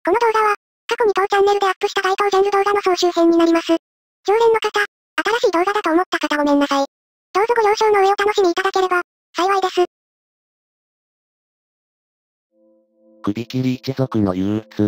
この動画は、過去に当チャンネルでアップした該当ジャンル動画の総集編になります。常連の方、新しい動画だと思った方ごめんなさい。どうぞご了承の上お楽しみいただければ、幸いです。 首切り一族の憂鬱。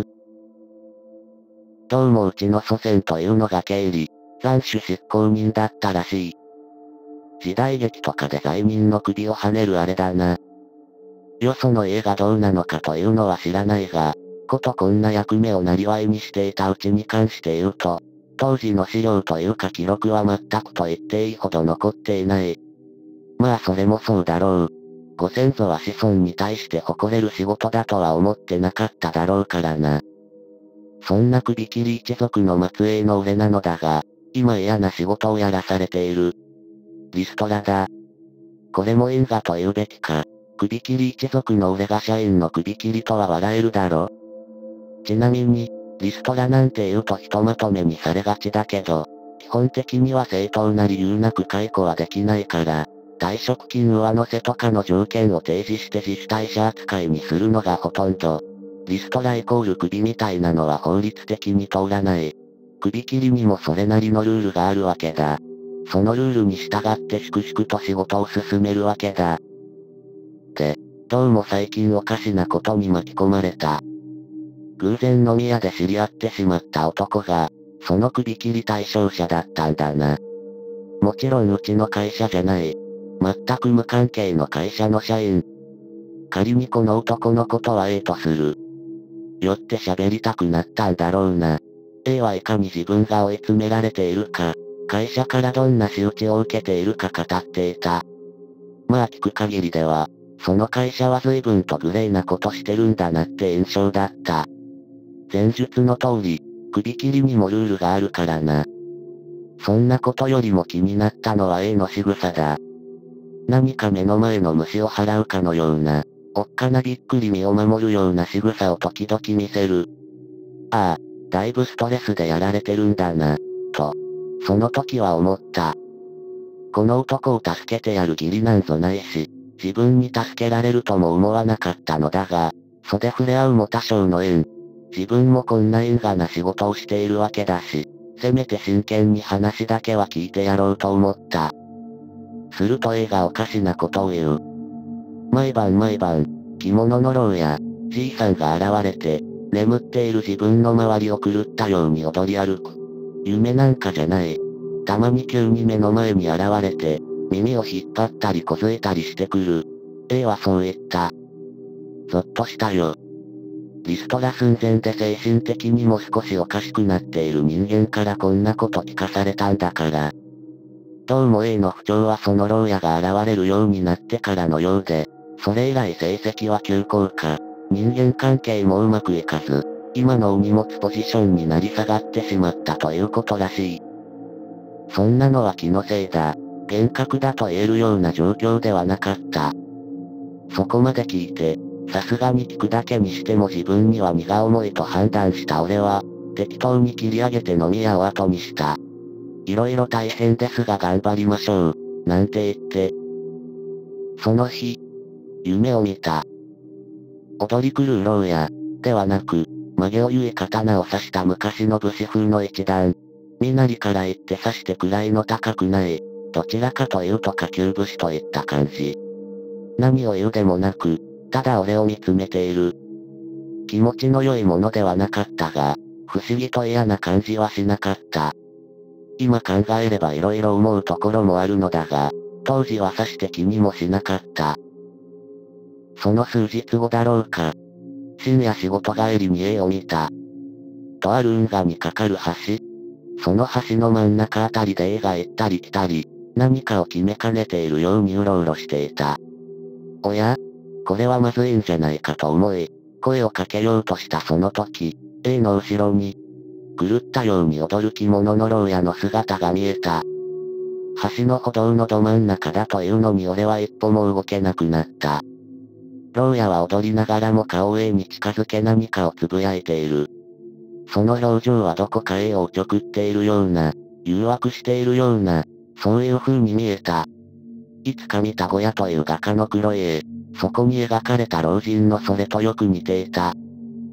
どうもうちの祖先というのが経理、斬首執行人だったらしい。時代劇とかで罪人の首を跳ねるあれだな。よその家がどうなのかというのは知らないが、ことこんな役目を生りにしていたうちに関して言うと、当時の資料というか記録は全くと言っていいほど残っていない。まあそれもそうだろう。ご先祖は子孫に対して誇れる仕事だとは思ってなかっただろうからな。そんな首切り一族の末裔の俺なのだが、今嫌な仕事をやらされている。リストラだ。これも因果と言うべきか。首切り一族の俺が社員の首切りとは笑えるだろ。ちなみに、リストラなんて言うとひとまとめにされがちだけど、基本的には正当な理由なく解雇はできないから、退職金上乗せとかの条件を提示して自主退社扱いにするのがほとんど。リストライコール首みたいなのは法律的に通らない。首切りにもそれなりのルールがあるわけだ。そのルールに従って粛々と仕事を進めるわけだ。で、どうも最近おかしなことに巻き込まれた。偶然飲み屋で知り合ってしまった男が、その首切り対象者だったんだな。もちろんうちの会社じゃない。全く無関係の会社の社員。仮にこの男のことは A とする。よって喋りたくなったんだろうな。A はいかに自分が追い詰められているか、会社からどんな仕打ちを受けているか語っていた。まあ聞く限りでは、その会社は随分とグレーなことしてるんだなって印象だった。前述の通り、首切りにもルールがあるからな。そんなことよりも気になったのは A の仕草だ。何か目の前の虫を払うかのような、おっかなびっくり身を守るような仕草を時々見せる。ああ、だいぶストレスでやられてるんだな、と。その時は思った。この男を助けてやる義理なんぞないし、自分に助けられるとも思わなかったのだが、袖触れ合うも多少の縁。自分もこんな因果な仕事をしているわけだし、せめて真剣に話だけは聞いてやろうと思った。すると A がおかしなことを言う。毎晩、着物の牢屋、じいさんが現れて、眠っている自分の周りを狂ったように踊り歩く。夢なんかじゃない。たまに急に目の前に現れて、耳を引っ張ったり小づいたりしてくる。A はそう言った。ゾッとしたよ。リストラ寸前で精神的にも少しおかしくなっている人間からこんなこと聞かされたんだから。どうも A の不調はその牢屋が現れるようになってからのようで、それ以来成績は急降下。人間関係もうまくいかず、今のお荷物ポジションになり下がってしまったということらしい。そんなのは気のせいだ。幻覚だと言えるような状況ではなかった。そこまで聞いて、さすがに聞くだけにしても自分には荷が重いと判断した俺は、適当に切り上げて飲み屋を後にした。いろいろ大変ですが頑張りましょう、なんて言って。その日、夢を見た。踊り狂う牢屋、ではなく、曲げを結い刀を刺した昔の武士風の一段。身なりから言って刺して位の高くない。どちらかというと下級武士といった感じ。何を言うでもなく、ただ俺を見つめている。気持ちの良いものではなかったが、不思議と嫌な感じはしなかった。今考えれば色々思うところもあるのだが、当時はさして気にもしなかった。その数日後だろうか。深夜仕事帰りに家を見た。とある運河に架かる橋。その橋の真ん中あたりで A が行ったり来たり、何かを決めかねているようにうろうろしていた。おや？これはまずいんじゃないかと思い、声をかけようとしたその時、A の後ろに、狂ったように踊る着物の牢屋の姿が見えた。橋の歩道のど真ん中だというのに俺は一歩も動けなくなった。牢屋は踊りながらも顔を A に近づけ何かをつぶやいている。その表情はどこか A をおちょくっているような、誘惑しているような、そういう風に見えた。いつか見たゴヤという画家の黒い絵、そこに描かれた老人のそれとよく似ていた。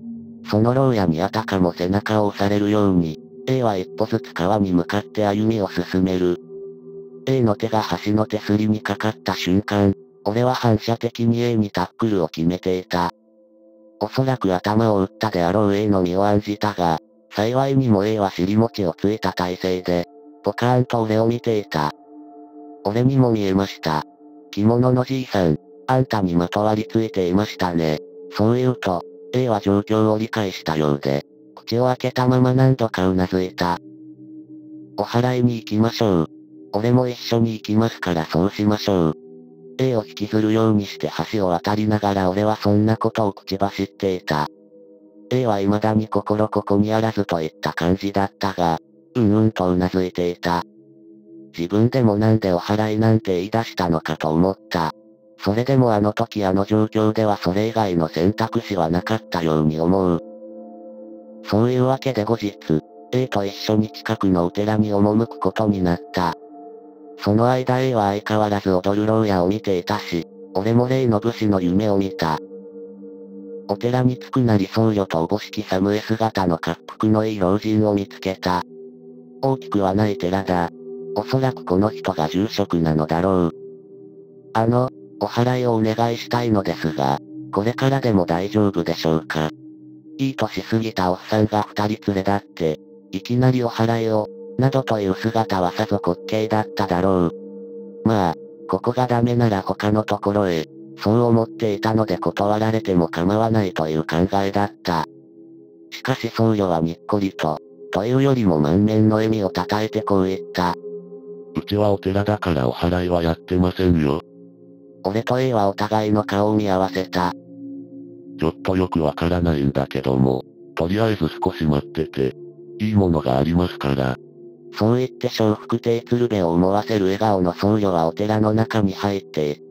その牢屋にあたかも背中を押されるように、A は一歩ずつ川に向かって歩みを進める。A の手が橋の手すりにかかった瞬間、俺は反射的に A にタックルを決めていた。おそらく頭を打ったであろう A の身を案じたが、幸いにも A は尻餅をついた体勢で、ポカーンと俺を見ていた。俺にも見えました。着物のじいさん、あんたにまとわりついていましたね。そう言うと、A は状況を理解したようで、口を開けたまま何度かうなずいた。お祓いに行きましょう。俺も一緒に行きますからそうしましょう。A を引きずるようにして橋を渡りながら俺はそんなことを口走っていた。A は未だに心ここにあらずといった感じだったが、とうなずいていた。自分でもなんでお祓いなんて言い出したのかと思った。それでもあの時あの状況ではそれ以外の選択肢はなかったように思う。そういうわけで後日、A と一緒に近くのお寺に赴くことになった。その間 A は相変わらず踊る牢屋を見ていたし、俺も例の武士の夢を見た。お寺に着くなり僧侶とおぼしき寒い姿の恰幅のいい老人を見つけた。大きくはない寺だ。おそらくこの人が住職なのだろう。お祓いをお願いしたいのですが、これからでも大丈夫でしょうか。いい年過ぎたおっさんが二人連れだって、いきなりお祓いを、などという姿はさぞ滑稽だっただろう。まあ、ここがダメなら他のところへ、そう思っていたので断られても構わないという考えだった。しかし僧侶はにっこりというよりも満面の笑みをたたえてこう言った。 うちはお寺だからお祓いはやってませんよ。 俺と A はお互いの顔を見合わせた。 ちょっとよくわからないんだけども、とりあえず少し待ってて、いいものがありますから。 そう言って笑福亭鶴瓶を思わせる笑顔の僧侶はお寺の中に入っていった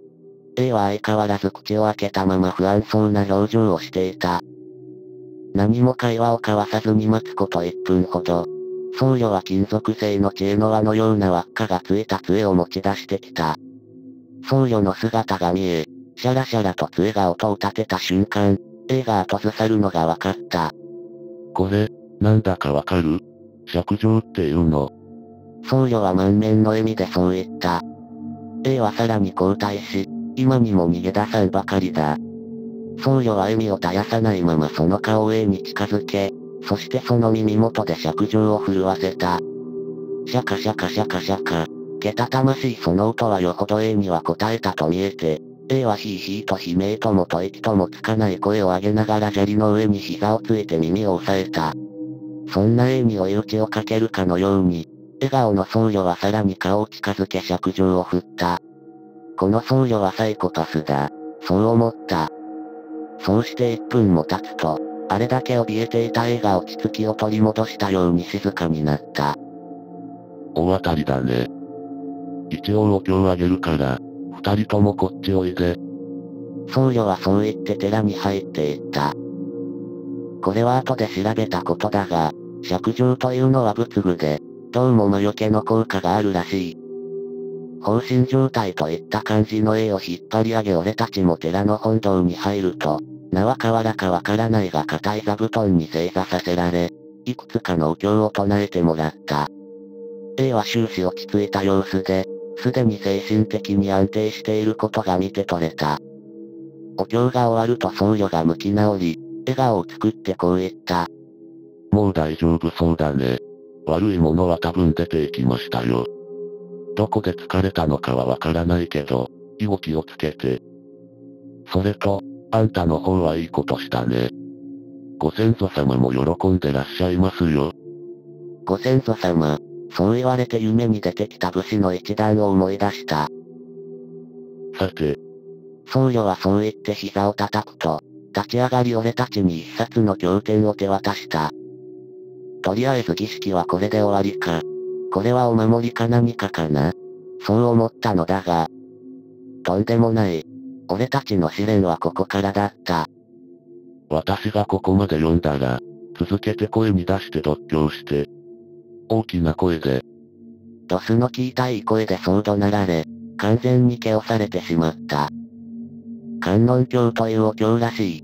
。A は相変わらず口を開けたまま不安そうな表情をしていた。何も会話を交わさずに待つこと1分ほど。僧侶は金属製の知恵の輪のような輪っかがついた杖を持ち出してきた。僧侶の姿が見え、シャラシャラと杖が音を立てた瞬間、A が後ずさるのが分かった。 これ、なんだかわかる？釈状っていうの。 僧侶は満面の笑みでそう言った。A はさらに後退し、今にも逃げ出さんばかりだ。僧侶は笑みを絶やさないままその顔を A に近づけ、そしてその耳元で釈状を震わせた。シャカシャカシャカシャカ。けたたましいその音はよほど A には答えたと見えて、A はヒーヒーと悲鳴ともと息ともつかない声を上げながら砂利の上に膝をついて耳を押さえた。そんな A に追い打ちをかけるかのように、笑顔の僧侶はさらに顔を近づけ釈状を振った。この僧侶はサイコパスだ。そう思った。そうして1分も経つと、あれだけ怯えていた A が落ち着きを取り戻したように静かになった。 大当たりだね。一応お経あげるから、二人ともこっちおいで。 僧侶はそう言って寺に入っていった。これは後で調べたことだが、釈状というのは仏具で、どうも魔除けの効果があるらしい。放心状態といった感じの A を引っ張り上げ俺たちも寺の本堂に入ると、名は変わらかわからないが硬い座布団に正座させられ、いくつかのお経を唱えてもらった。A は終始落ち着いた様子で、すでに精神的に安定していることが見て取れた。お経が終わると僧侶が向き直り、笑顔を作ってこう言った。 もう大丈夫そうだね。悪いものは多分出ていきましたよ。どこで疲れたのかはわからないけど、以後気をつけて。それと、あんたの方はいいことしたね。ご先祖様も喜んでらっしゃいますよ。 ご先祖様、そう言われて夢に出てきた武士の一団を思い出した。 さて、 僧侶はそう言って膝を叩くと、立ち上がり俺たちに一冊の経典を手渡した。とりあえず儀式はこれで終わりか。これはお守りか何かかな。そう思ったのだが、とんでもない。俺たちの試練はここからだった。 私がここまで読んだら、続けて声に出して読経して。大きな声で。 ドスの効いたいい声でそう怒鳴られ、完全に気をされてしまった。観音経というお経らしい。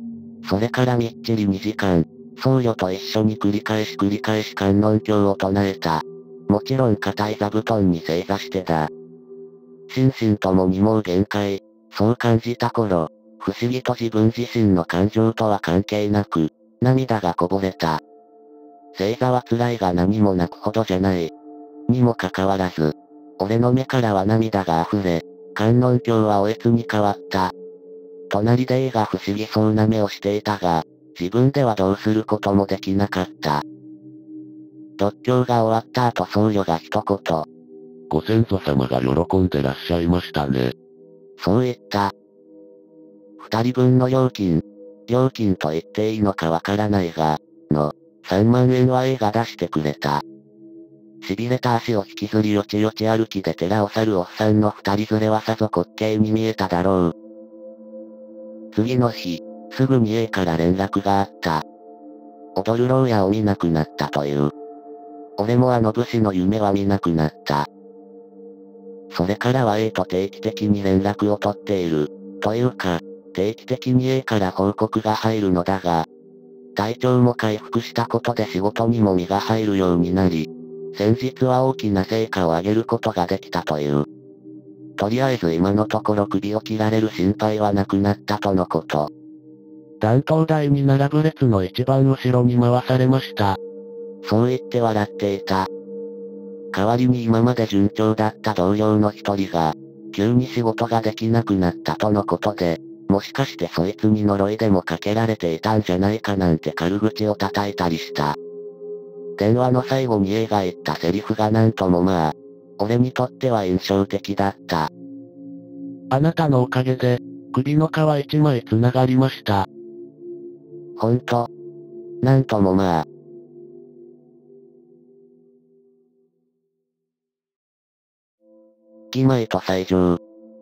それからみっちり2時間、僧侶と一緒に繰り返し観音経を唱えた。もちろん硬い座布団に正座してだ。心身ともにもう限界、そう感じた頃、不思議と自分自身の感情とは関係なく、涙がこぼれた。正座は辛いが何も泣くほどじゃない。にもかかわらず、俺の目からは涙が溢れ、観音経はおえつに変わった。隣で A が不思議そうな目をしていたが、自分ではどうすることもできなかった。読経が終わった後僧侶が一言。 ご先祖様が喜んでらっしゃいましたね。 そう言った。二人分の料金と言っていいのかわからないが、3万円は A が出してくれた。痺れた足を引きずりよちよち歩きで寺を去るおっさんの二人連れはさぞ滑稽に見えただろう。次の日、すぐに A から連絡があった。踊る牢屋を見なくなったという。俺もあの武士の夢は見なくなった。それからは A と定期的に連絡を取っている。というか、定期的に A から報告が入るのだが、体調も回復したことで仕事にも身が入るようになり、先日は大きな成果を上げることができたという。とりあえず今のところ首を切られる心配はなくなったとのこと。 断頭台に並ぶ列の一番後ろに回されました。 そう言って笑っていた。代わりに今まで順調だった同僚の一人が、急に仕事ができなくなったとのことで、もしかしてそいつに呪いでもかけられていたんじゃないかなんて軽口を叩いたりした。電話の最後に A が言ったセリフがなんともまあ、俺にとっては印象的だった。 あなたのおかげで、首の皮一枚繋がりました。 ほんと。なんともまあ。義妹と西条。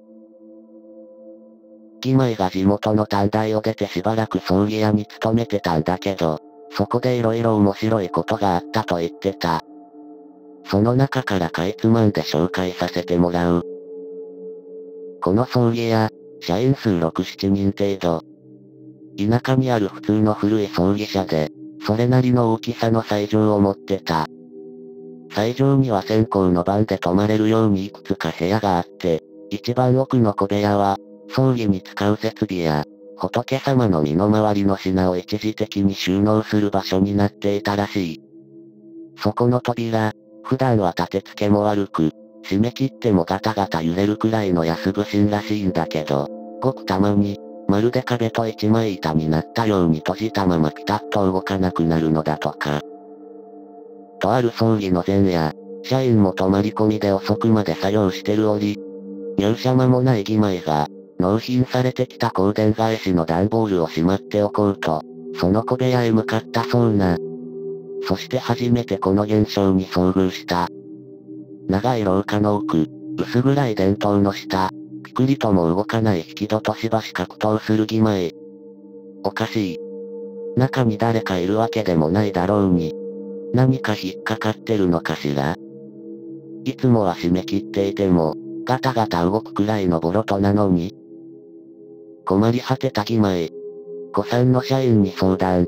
義妹が地元の短大を出てしばらく葬儀屋に勤めてたんだけど、そこで色々面白いことがあったと言ってた。その中からかいつまんで紹介させてもらう。この葬儀屋、社員数6、7人程度。田舎にある普通の古い葬儀社で、それなりの大きさの斎場を持ってた。斎場には線香の番で泊まれるようにいくつか部屋があって、一番奥の小部屋は、葬儀に使う設備や、仏様の身の回りの品を一時的に収納する場所になっていたらしい。そこの扉、普段は立て付けも悪く、締め切ってもガタガタ揺れるくらいの安不審らしいんだけど、ごくたまに、まるで壁と一枚板になったように閉じたままピタッと動かなくなるのだとか。とある葬儀の前夜、社員も泊まり込みで遅くまで作業してる折、入社間もない義妹が、納品されてきた香典返しの段ボールをしまっておこうと、その小部屋へ向かったそうな。そして初めてこの現象に遭遇した。長い廊下の奥、薄暗い電灯の下、ピクリとも動かない引き戸としばし格闘する義妹。おかしい。中に誰かいるわけでもないだろうに。何か引っかかってるのかしら。いつもは締め切っていても、ガタガタ動くくらいのボロトなのに。困り果てた義妹。古参の社員に相談。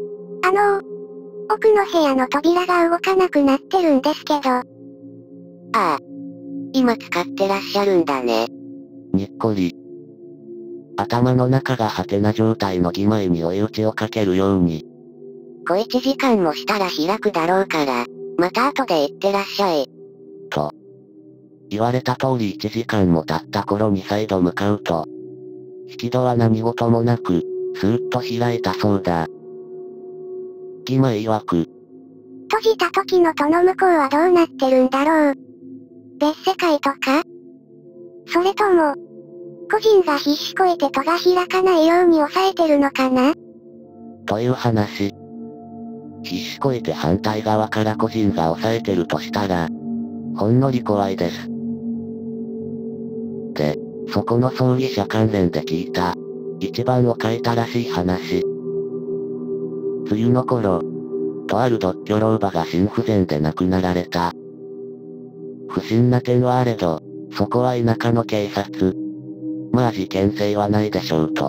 奥の部屋の扉が動かなくなってるんですけど。ああ。今使ってらっしゃるんだね。 にっこり。頭の中がハテな状態の義妹に追い打ちをかけるように。 小1時間もしたら開くだろうから、また後で行ってらっしゃい。 と。言われた通り1時間も経った頃に再度向かうと、引き戸は何事もなく、スーッと開いたそうだ。義妹曰く。 閉じた時の戸の向こうはどうなってるんだろう。別世界とか？それとも、個人が必死こいて戸が開かないように押さえてるのかな？ という話。必死こいて反対側から個人が押さえてるとしたら、ほんのり怖いです。で、そこの葬儀社関連で聞いた、一番おかいたらしい話。梅雨の頃、とある独居老婆が心不全で亡くなられた。不審な点はあれど、そこは田舎の警察。まあ事件性はないでしょうと、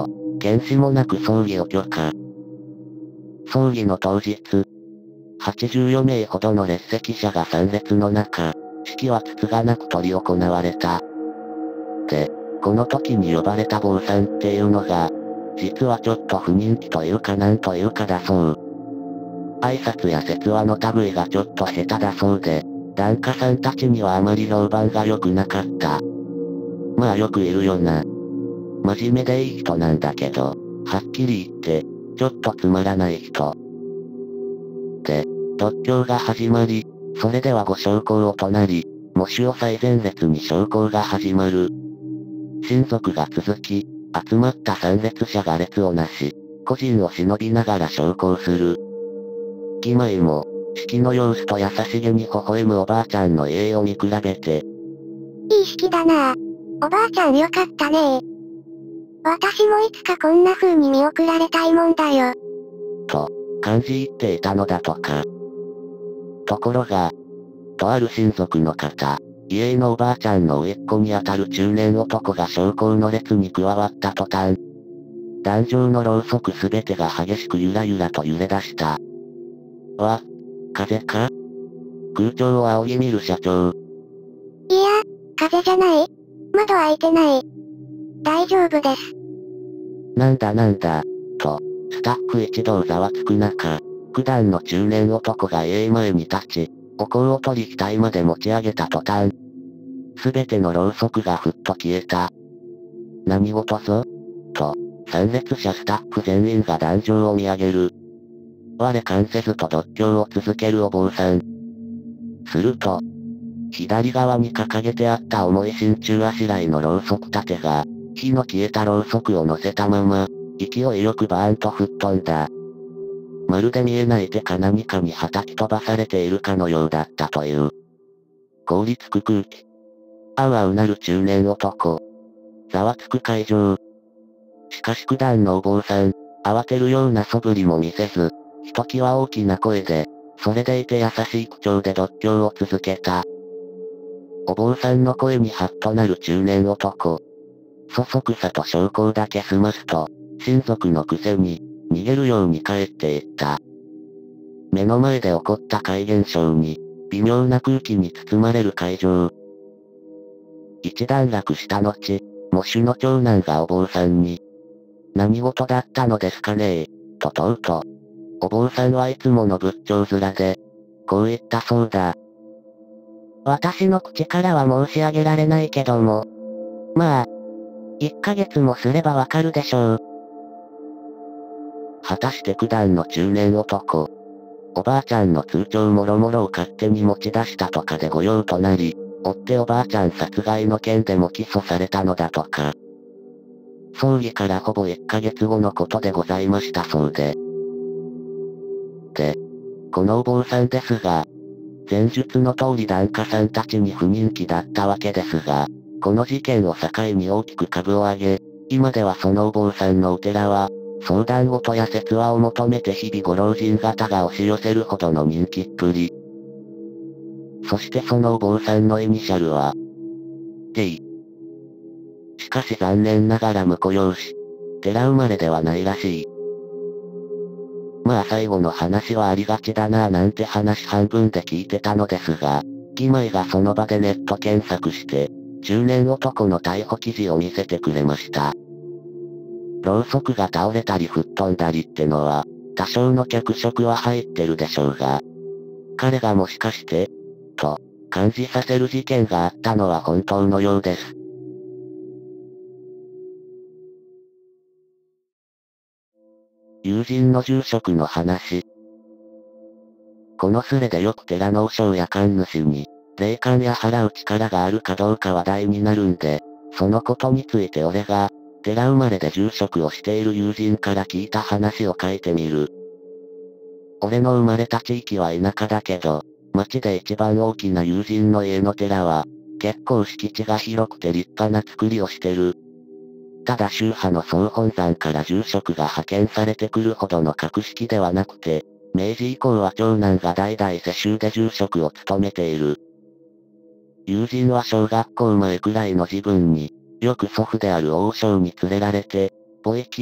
検視もなく葬儀を許可。葬儀の当日、84名ほどの列席者が参列の中、式はつつがなく執り行われた。で、この時に呼ばれた坊さんっていうのが、実はちょっと不人気というかなんというかだそう。挨拶や説話の類がちょっと下手だそうで、檀家さんたちにはあまり評判が良くなかった。まあよくいるよな。真面目でいい人なんだけど、はっきり言って、ちょっとつまらない人。で、読経が始まり、それではご焼香を唱り、喪主を最前列に焼香が始まる。親族が続き、集まった参列者が列をなし、故人を忍びながら焼香する。義妹も、式の様子と優しげに微笑むおばあちゃんの家を見比べて。 いい式だなぁ。おばあちゃんよかったね私もいつかこんな風に見送られたいもんだよ。 と、感じ入っていたのだとか。ところが、とある親族の方、家のおばあちゃんの甥っ子にあたる中年男が焼香の列に加わった途端、壇上のろうそくすべてが激しくゆらゆらと揺れ出した。風か？空調を仰ぎ見る社長。 いや、風じゃない。窓開いてない。大丈夫です。 なんだ、と、スタッフ一同ざわつく中、九段の中年男が家前に立ち、お香を取り額まで持ち上げた途端、すべてのろうそくがふっと消えた。何事ぞ？と、参列者スタッフ全員が壇上を見上げる。我関せずと読経を続けるお坊さん。すると、左側に掲げてあった重い真鍮あしらいのろうそく立てが、火の消えたろうそくを乗せたまま、勢いよくバーンと吹っ飛んだ。まるで見えない手か何かに叩き飛ばされているかのようだったという。凍りつく空気。あうあうなる中年男。ざわつく会場。しかし九段のお坊さん、慌てるような素振りも見せず、ひときわ大きな声で、それでいて優しい口調で読経を続けた。お坊さんの声にハッとなる中年男。そそくさと焼香だけ済ますと、親族のくせに、逃げるように帰っていった。目の前で起こった怪現象に、微妙な空気に包まれる会場。一段落した後、喪主の長男がお坊さんに、何事だったのですかねと問うと、お坊さんはいつもの仏頂面で、こう言ったそうだ。 私の口からは申し上げられないけども。まあ、1ヶ月もすればわかるでしょう。 果たして九段の中年男。おばあちゃんの通帳もろもろを勝手に持ち出したとかで御用となり、追っておばあちゃん殺害の件でも起訴されたのだとか。葬儀からほぼ1ヶ月後のことでございましたそうで。このお坊さんですが、前述の通り檀家さんたちに不人気だったわけですが、この事件を境に大きく株を上げ、今ではそのお坊さんのお寺は、相談事や説話を求めて日々ご老人方が押し寄せるほどの人気っぷり。そしてそのお坊さんのイニシャルは、T。しかし残念ながら婿養子。寺生まれではないらしい。まあ最後の話はありがちだなぁなんて話半分で聞いてたのですが、義妹がその場でネット検索して、中年男の逮捕記事を見せてくれました。ろうそくが倒れたり吹っ飛んだりってのは、多少の脚色は入ってるでしょうが、彼がもしかして、と、感じさせる事件があったのは本当のようです。友人の住職の話。このスレでよく寺の和尚や神主に、霊感や払う力があるかどうか話題になるんで、そのことについて俺が、寺生まれで住職をしている友人から聞いた話を書いてみる。俺の生まれた地域は田舎だけど、町で一番大きな友人の家の寺は、結構敷地が広くて立派な作りをしてる。ただ宗派の総本山から住職が派遣されてくるほどの格式ではなくて、明治以降は長男が代々世襲で住職を務めている。友人は小学校前くらいの自分に、よく祖父である王将に連れられて、墓域、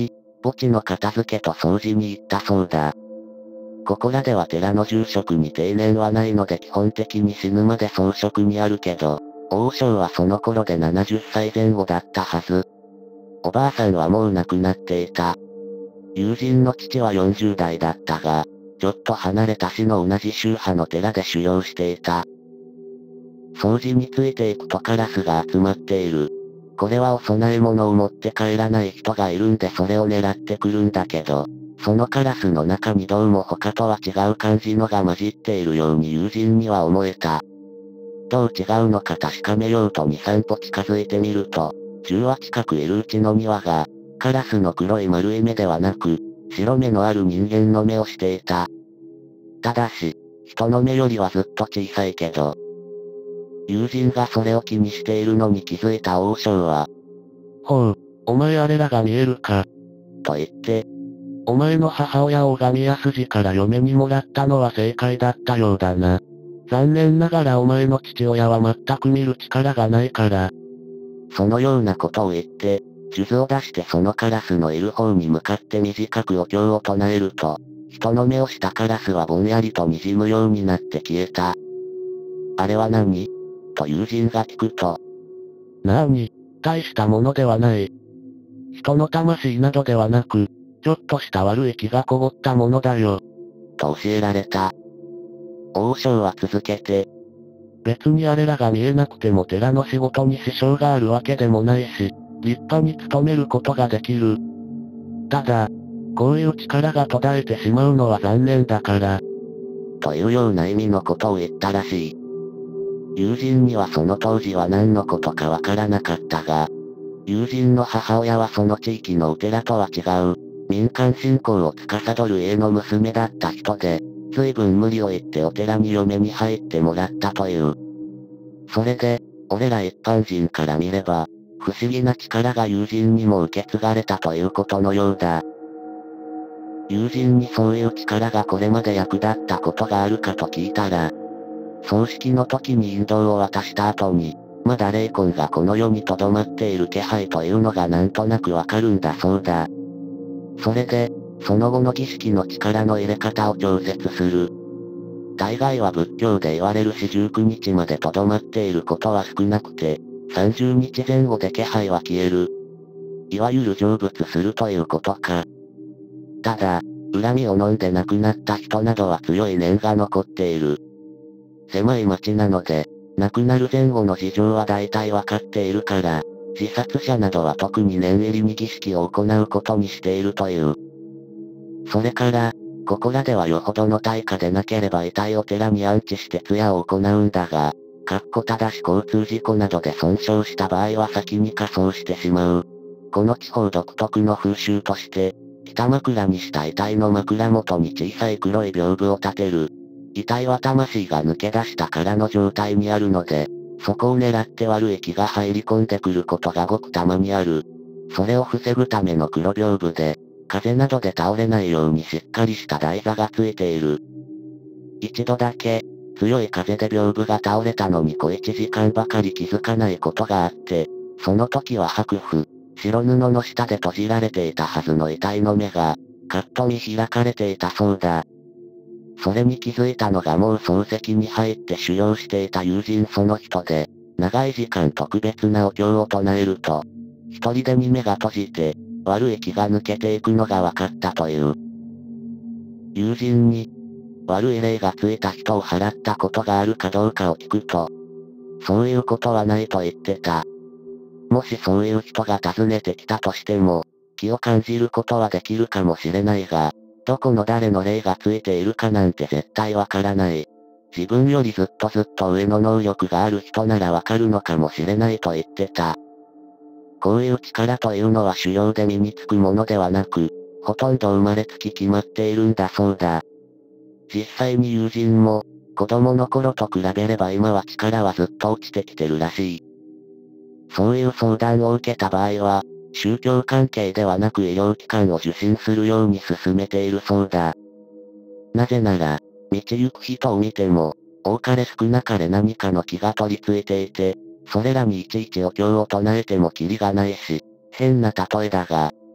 墓地の片付けと掃除に行ったそうだ。ここらでは寺の住職に定年はないので基本的に死ぬまで装飾にあるけど、王将はその頃で70歳前後だったはず。おばあさんはもう亡くなっていた。友人の父は40代だったが、ちょっと離れた市の同じ宗派の寺で修行していた。掃除についていくとカラスが集まっている。これはお供え物を持って帰らない人がいるんでそれを狙ってくるんだけど、そのカラスの中にどうも他とは違う感じのが混じっているように友人には思えた。どう違うのか確かめようと2、3歩近づいてみると、10羽近くいるうちの2羽が、カラスの黒い丸い目ではなく、白目のある人間の目をしていた。ただし、人の目よりはずっと小さいけど、友人がそれを気にしているのに気づいた王将は、 ほう、お前あれらが見えるか。 と言って、 お前の母親を拝みや筋から嫁にもらったのは正解だったようだな。残念ながらお前の父親は全く見る力がないから。 そのようなことを言って、数珠を出してそのカラスのいる方に向かって短くお経を唱えると、人の目をしたカラスはぼんやりと滲むようになって消えた。あれは何？と友人が聞くと。 なあに、大したものではない。人の魂などではなく、ちょっとした悪い気がこごったものだよ。 と教えられた。王将は続けて、 別にあれらが見えなくても寺の仕事に支障があるわけでもないし、立派に務めることができる。ただ、こういう力が途絶えてしまうのは残念だから。 というような意味のことを言ったらしい。友人にはその当時は何のことかわからなかったが、友人の母親はその地域のお寺とは違う、民間信仰を司る家の娘だった人で、随分無理を言ってお寺に嫁に入ってもらったという。それで、俺ら一般人から見れば、不思議な力が友人にも受け継がれたということのようだ。友人にそういう力がこれまで役立ったことがあるかと聞いたら、葬式の時に引導を渡した後に、まだ霊魂がこの世に留まっている気配というのがなんとなくわかるんだそうだ。それで、その後の儀式の力の入れ方を調節する。大概は仏教で言われる19日まで留まっていることは少なくて、30日前後で気配は消える。いわゆる成仏するということか。ただ、恨みを飲んで亡くなった人などは強い念が残っている。狭い町なので、亡くなる前後の事情は大体わかっているから、自殺者などは特に念入りに儀式を行うことにしているという。それから、ここらではよほどの対価でなければ遺体を寺に安置して通夜を行うんだが、ただし交通事故などで損傷した場合は先に火葬してしまう。この地方独特の風習として、北枕にした遺体の枕元に小さい黒い屏風を立てる。遺体は魂が抜け出した空の状態にあるので、そこを狙って悪い気が入り込んでくることがごくたまにある。それを防ぐための黒屏風で、風などで倒れないようにしっかりした台座がついている。一度だけ、強い風で屏風が倒れたのに小1時間ばかり気づかないことがあって、その時は白布、白布の下で閉じられていたはずの遺体の目が、カッと見開かれていたそうだ。それに気づいたのがもう漱石に入って修行していた友人その人で、長い時間特別なお経を唱えると、一人でに目が閉じて、悪い気が抜けていくのが分かったという。友人に、悪い霊がついた人を払ったことがあるかどうかを聞くと、そういうことはないと言ってた。もしそういう人が訪ねてきたとしても、気を感じることはできるかもしれないが、どこの誰の霊がついているかなんて絶対わからない。自分よりずっと上の能力がある人ならわかるのかもしれないと言ってた。こういう力というのは修行で身につくものではなく、ほとんど生まれつき決まっているんだそうだ。実際に友人も、子供の頃と比べれば今は力はずっと落ちてきてるらしい。そういう相談を受けた場合は、宗教関係ではなく医療機関を受診するように勧めているそうだ。なぜなら、道行く人を見ても、多かれ少なかれ何かの気が取り付いていて、それらにいちいちお経を唱えてもキリがないし、変な例えだが、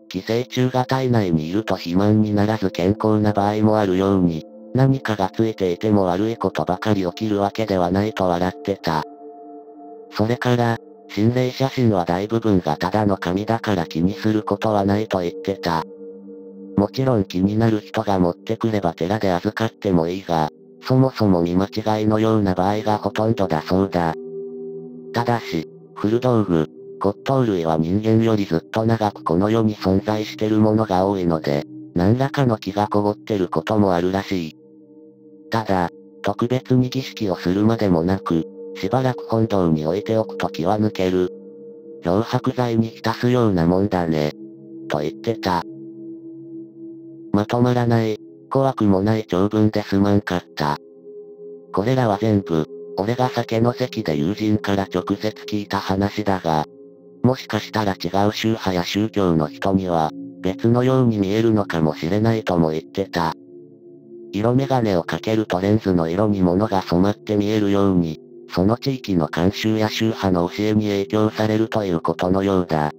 寄生虫が体内にいると肥満にならず健康な場合もあるように、何かがついていても悪いことばかり起きるわけではないと笑ってた。それから、心霊写真は大部分がただの紙だから気にすることはないと言ってた。もちろん気になる人が持ってくれば寺で預かってもいいが、そもそも見間違いのような場合がほとんどだそうだ。ただし、古道具、骨董類は人間よりずっと長くこの世に存在してるものが多いので、何らかの気がこごってることもあるらしい。ただ、特別に儀式をするまでもなく、しばらく本堂に置いておくと気は抜ける。漂白剤に浸すようなもんだね。と言ってた。まとまらない、怖くもない長文ですまんかった。これらは全部、俺が酒の席で友人から直接聞いた話だが、もしかしたら違う宗派や宗教の人には、別のように見えるのかもしれないとも言ってた。色眼鏡をかけるとレンズの色に物が染まって見えるように、その地域の慣習や宗派の教えに影響されるということのようだ。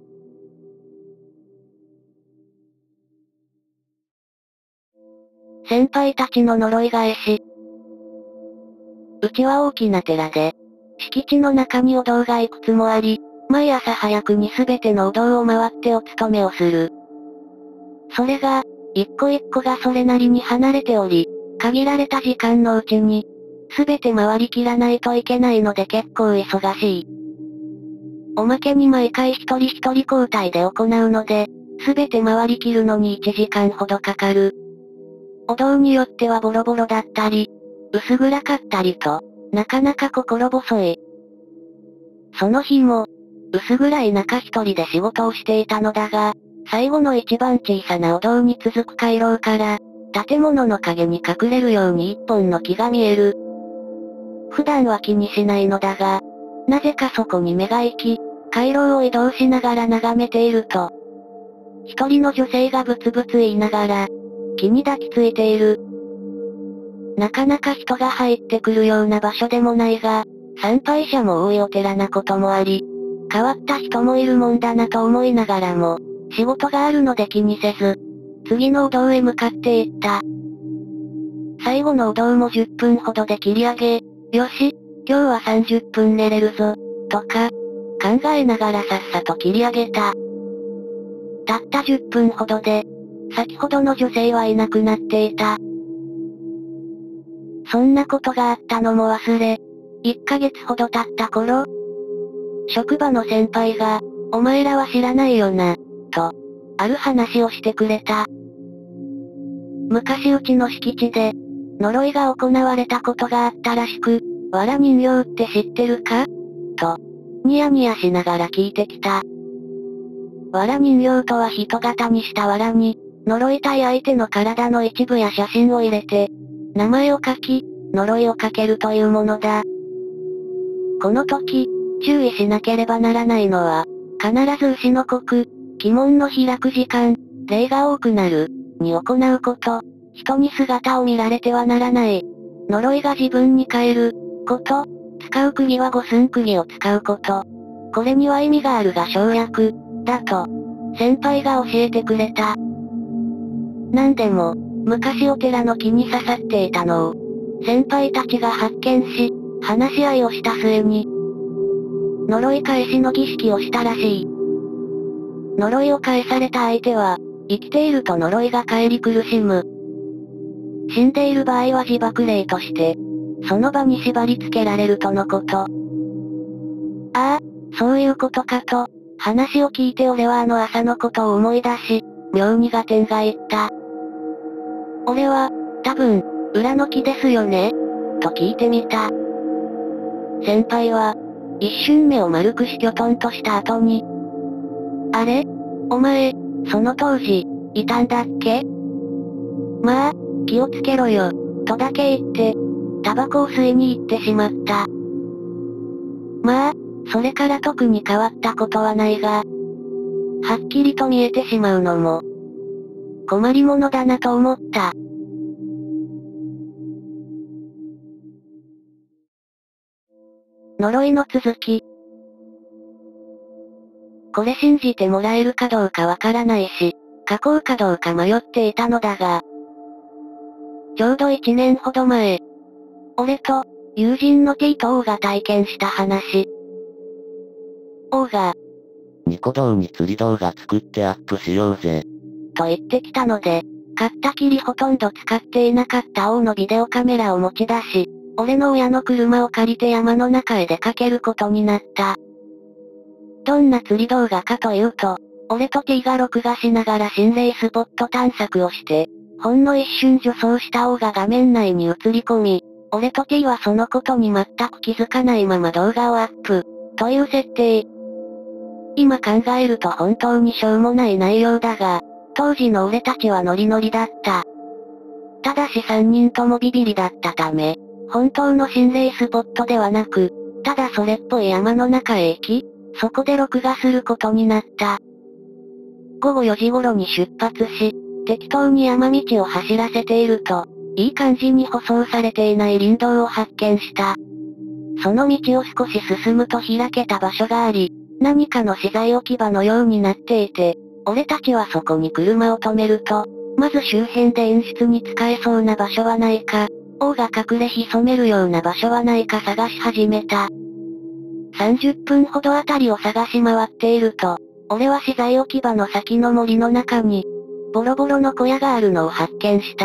先輩たちの呪い返し。うちは大きな寺で、敷地の中にお堂がいくつもあり、毎朝早くにすべてのお堂を回ってお勤めをする。それが、一個一個がそれなりに離れており、限られた時間のうちに、すべて回りきらないといけないので結構忙しい。おまけに毎回一人一人交代で行うので、すべて回りきるのに1時間ほどかかる。お堂によってはボロボロだったり、薄暗かったりと、なかなか心細い。その日も、薄暗い中一人で仕事をしていたのだが、最後の一番小さなお堂に続く回廊から、建物の影に隠れるように一本の木が見える。普段は気にしないのだが、なぜかそこに目が行き、回廊を移動しながら眺めていると、一人の女性がブツブツ言いながら、木に抱きついている。なかなか人が入ってくるような場所でもないが、参拝者も多いお寺なこともあり、変わった人もいるもんだなと思いながらも、仕事があるので気にせず、次のお堂へ向かっていった。最後のお堂も10分ほどで切り上げ、よし、今日は30分寝れるぞ、とか、考えながらさっさと切り上げた。たった10分ほどで、先ほどの女性はいなくなっていた。そんなことがあったのも忘れ、1ヶ月ほど経った頃、職場の先輩が、お前らは知らないよな、と、ある話をしてくれた。昔うちの敷地で、呪いが行われたことがあったらしく、藁人形って知ってるかと、ニヤニヤしながら聞いてきた。藁人形とは人型にした藁に、呪いたい相手の体の一部や写真を入れて、名前を書き、呪いをかけるというものだ。この時、注意しなければならないのは、必ず牛の刻、鬼門の開く時間、霊が多くなる、に行うこと、人に姿を見られてはならない。呪いが自分に変える、こと、使う釘は五寸釘を使うこと。これには意味があるが省略、だと、先輩が教えてくれた。なんでも、昔お寺の木に刺さっていたのを、先輩たちが発見し、話し合いをした末に、呪い返しの儀式をしたらしい。呪いを返された相手は、生きていると呪いが帰り苦しむ。死んでいる場合は自爆霊として、その場に縛り付けられるとのこと。ああ、そういうことかと、話を聞いて俺はあの朝のことを思い出し、妙に合点がいった。俺は、多分、裏の木ですよねと聞いてみた。先輩は、一瞬目を丸くしきょとんとした後に、あれお前、その当時、いたんだっけまあ、気をつけろよ、とだけ言って、タバコを吸いに行ってしまった。まあ、それから特に変わったことはないが、はっきりと見えてしまうのも、困りものだなと思った。呪いの続き。これ信じてもらえるかどうかわからないし、 書こうかどうか迷っていたのだが、ちょうど1年ほど前、俺と、友人の T と O が体験した話。O が、 ニコ動に釣り動画作ってアップしようぜ。 と言ってきたので、買ったきりほとんど使っていなかった O のビデオカメラを持ち出し、俺の親の車を借りて山の中へ出かけることになった。どんな釣り動画かというと、俺と T が録画しながら心霊スポット探索をして、ほんの一瞬助走した O が画面内に映り込み、俺と T はそのことに全く気づかないまま動画をアップ、という設定。今考えると本当にしょうもない内容だが、当時の俺たちはノリノリだった。ただし3人ともビビリだったため、本当の心霊スポットではなく、ただそれっぽい山の中へ行き、そこで録画することになった。午後4時頃に出発し、適当に山道を走らせていると、いい感じに舗装されていない林道を発見した。その道を少し進むと開けた場所があり、何かの資材置き場のようになっていて、俺たちはそこに車を止めると、まず周辺で演出に使えそうな場所はないか、王が隠れ潜めるような場所はないか探し始めた。30分ほどあたりを探し回っていると、俺は資材置き場の先の森の中に、ボロボロの小屋があるのを発見した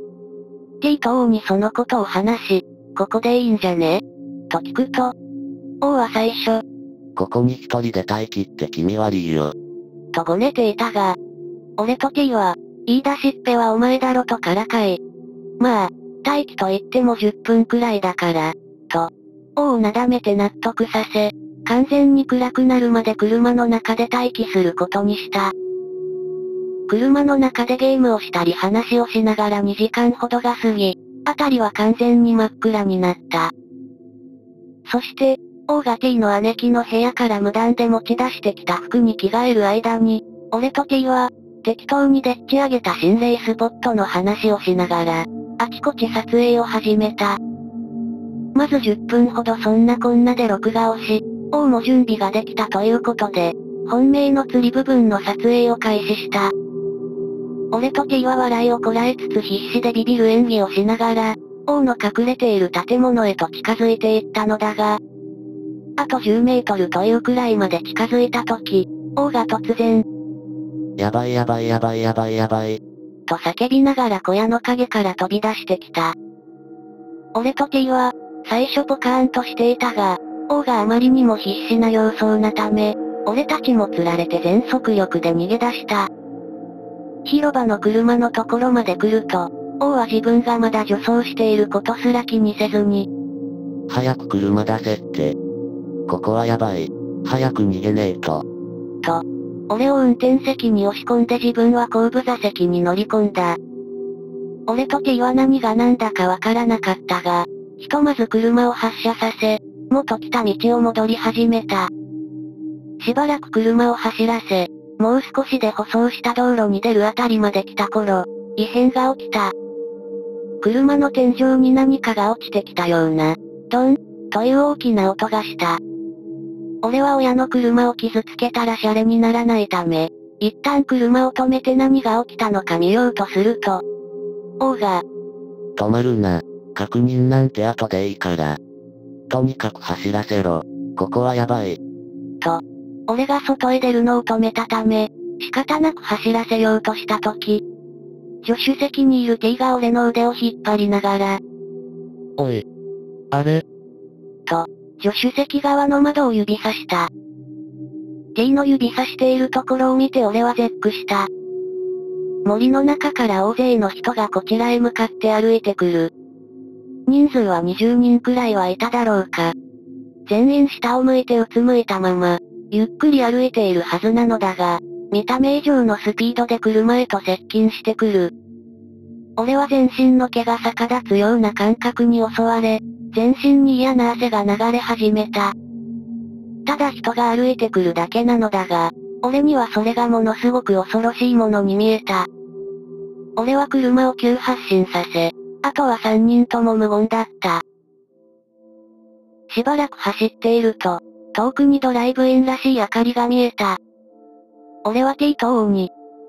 。T と王にそのことを話し、ここでいいんじゃねと聞くと、王は最初、 ここに一人で待機って気味悪いよ。 とごねていたが、俺と T は、言い出しっぺはお前だろとからかい。まあ、待機と言っても10分くらいだから、と、王をなだめて納得させ、完全に暗くなるまで車の中で待機することにした。車の中でゲームをしたり話をしながら2時間ほどが過ぎ、あたりは完全に真っ暗になった。そして、王が T の姉貴の部屋から無断で持ち出してきた服に着替える間に、俺と T は、適当にでっち上げた心霊スポットの話をしながら、あちこち撮影を始めた。まず10分ほどそんなこんなで録画をし、王も準備ができたということで、本命の釣り部分の撮影を開始した。俺と T は笑いをこらえつつ必死でビビる演技をしながら、王の隠れている建物へと近づいていったのだが、あと10メートルというくらいまで近づいた時、王が突然、 やばいやばいやばいやばいやばい。 と叫びながら小屋の陰から飛び出してきた。俺と T は、最初ポカーンとしていたが、王があまりにも必死な様相なため、俺たちも釣られて全速力で逃げ出した。広場の車のところまで来ると、王は自分がまだ助走していることすら気にせずに、 早く車出せって。ここはやばい。早く逃げねえと。 と、俺を運転席に押し込んで自分は後部座席に乗り込んだ。俺と T は何が何だかわからなかったが、ひとまず車を発車させ、元来た道を戻り始めた。しばらく車を走らせ、もう少しで舗装した道路に出るあたりまで来た頃、異変が起きた。車の天井に何かが落ちてきたような、ドン、という大きな音がした。俺は親の車を傷つけたらシャレにならないため、一旦車を止めて何が起きたのか見ようとすると、王が、 止まるな。確認なんて後でいいから。とにかく走らせろ。ここはやばい。 と、俺が外へ出るのを止めたため、仕方なく走らせようとした時、助手席にいる T が俺の腕を引っ張りながら、 おい。あれと、助手席側の窓を指さした。T の指さしているところを見て俺は絶句した。森の中から大勢の人がこちらへ向かって歩いてくる。人数は20人くらいはいただろうか。全員下を向いてうつむいたまま、ゆっくり歩いているはずなのだが、見た目以上のスピードで車へと接近してくる。俺は全身の毛が逆立つような感覚に襲われ、全身に嫌な汗が流れ始めた。ただ人が歩いてくるだけなのだが、俺にはそれがものすごく恐ろしいものに見えた。俺は車を急発進させ、あとは3人とも無言だった。しばらく走っていると、遠くにドライブインらしい明かりが見えた。俺は T と王に、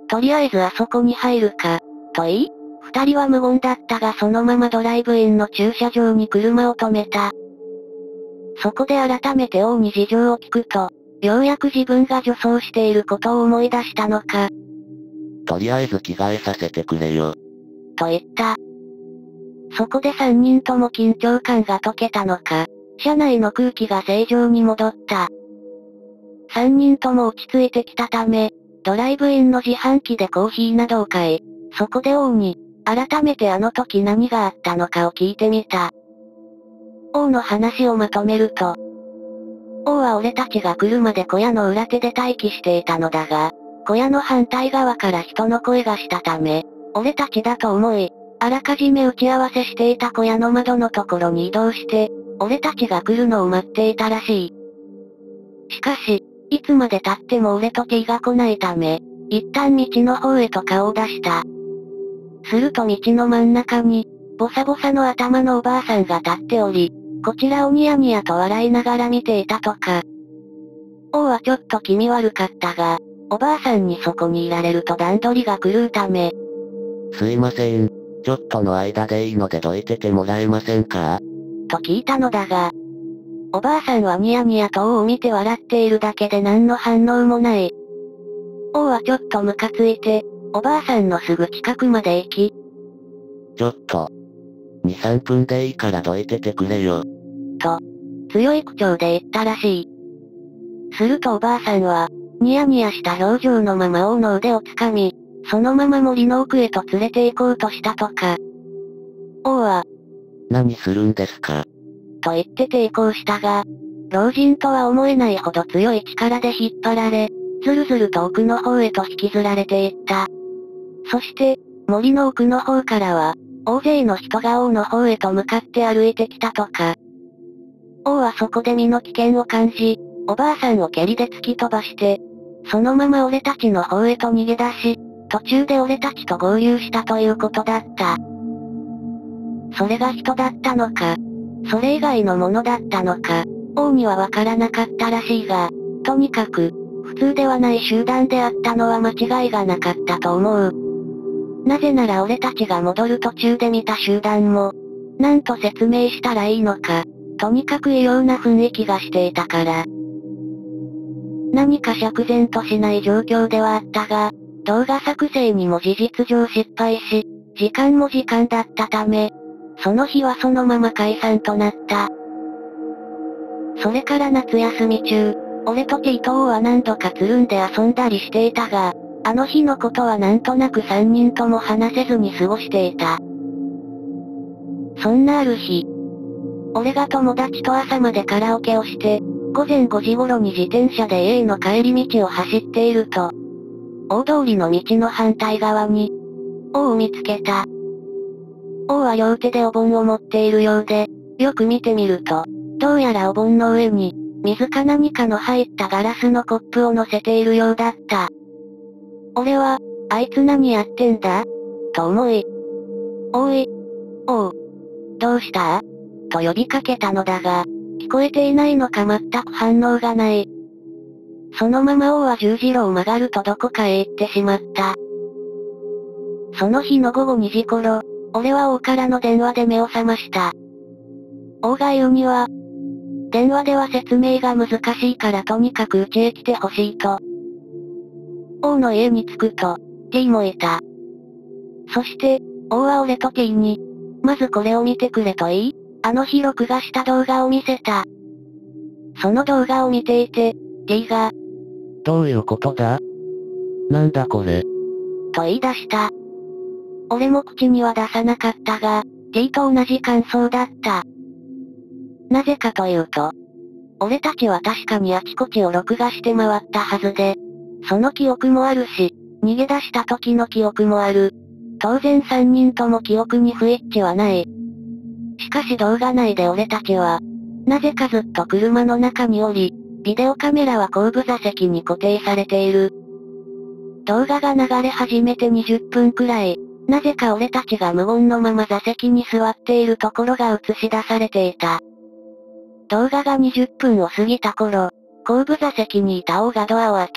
とりあえずあそこに入るか、と言い、二人は無言だったがそのままドライブインの駐車場に車を止めた。そこで改めて王に事情を聞くと、ようやく自分が女装していることを思い出したのか。 とりあえず着替えさせてくれよ。 と言った。そこで三人とも緊張感が解けたのか、車内の空気が正常に戻った。三人とも落ち着いてきたため、ドライブインの自販機でコーヒーなどを買い、そこで王に、改めてあの時何があったのかを聞いてみた。王の話をまとめると、王は俺たちが来るまで小屋の裏手で待機していたのだが、小屋の反対側から人の声がしたため、俺たちだと思い、あらかじめ打ち合わせしていた小屋の窓のところに移動して、俺たちが来るのを待っていたらしい。しかし、いつまで経っても俺とティが来ないため、一旦道の方へと顔を出した。すると道の真ん中に、ボサボサの頭のおばあさんが立っており、こちらをニヤニヤと笑いながら見ていたとか。王はちょっと気味悪かったが、おばあさんにそこにいられると段取りが狂うため。 すいません。ちょっとの間でいいのでどいててもらえませんか？ と聞いたのだが、おばあさんはニヤニヤと王を見て笑っているだけで何の反応もない。王はちょっとムカついて、おばあさんのすぐ近くまで行き、 ちょっと。2、3分でいいからどいててくれよ。 と、強い口調で言ったらしい。するとおばあさんは、ニヤニヤした表情のまま王の腕をつかみ、そのまま森の奥へと連れて行こうとしたとか。王は、 何するんですか？ と言って抵抗したが、老人とは思えないほど強い力で引っ張られ、ずるずると奥の方へと引きずられていった。そして、森の奥の方からは、大勢の人が王の方へと向かって歩いてきたとか。王はそこで身の危険を感じ、おばあさんを蹴りで突き飛ばして、そのまま俺たちの方へと逃げ出し、途中で俺たちと合流したということだった。それが人だったのか、それ以外のものだったのか、王にはわからなかったらしいが、とにかく、普通ではない集団であったのは間違いがなかったと思う。なぜなら俺たちが戻る途中で見た集団も、なんと説明したらいいのか、とにかく異様な雰囲気がしていたから。何か釈然としない状況ではあったが、動画作成にも事実上失敗し、時間も時間だったため、その日はそのまま解散となった。それから夏休み中、俺とティと王は何度かつるんで遊んだりしていたが、あの日のことはなんとなく3人とも話せずに過ごしていた。そんなある日、俺が友達と朝までカラオケをして、午前5時頃に自転車で家への帰り道を走っていると、大通りの道の反対側に、王を見つけた。王は両手でお盆を持っているようで、よく見てみると、どうやらお盆の上に、水か何かの入ったガラスのコップを乗せているようだった。俺は、あいつ何やってんだと思い、おい、おう、どうしたと呼びかけたのだが、聞こえていないのか全く反応がない。そのまま王は十字路を曲がるとどこかへ行ってしまった。その日の午後2時頃、俺は王からの電話で目を覚ました。王が言うには、電話では説明が難しいからとにかく家へ来てほしいと。王の家に着くと、ティもいた。そして、王は俺とティに、まずこれを見てくれと言い、あの日録画した動画を見せた。その動画を見ていて、ティが、 どういうことだ？なんだこれ？ と言い出した。俺も口には出さなかったが、ティと同じ感想だった。なぜかというと、俺たちは確かにあちこちを録画して回ったはずで、その記憶もあるし、逃げ出した時の記憶もある。当然3人とも記憶に不一致はない。しかし動画内で俺たちは、なぜかずっと車の中におり、ビデオカメラは後部座席に固定されている。動画が流れ始めて20分くらい、なぜか俺たちが無言のまま座席に座っているところが映し出されていた。動画が20分を過ぎた頃、後部座席にいた王がドアを開け、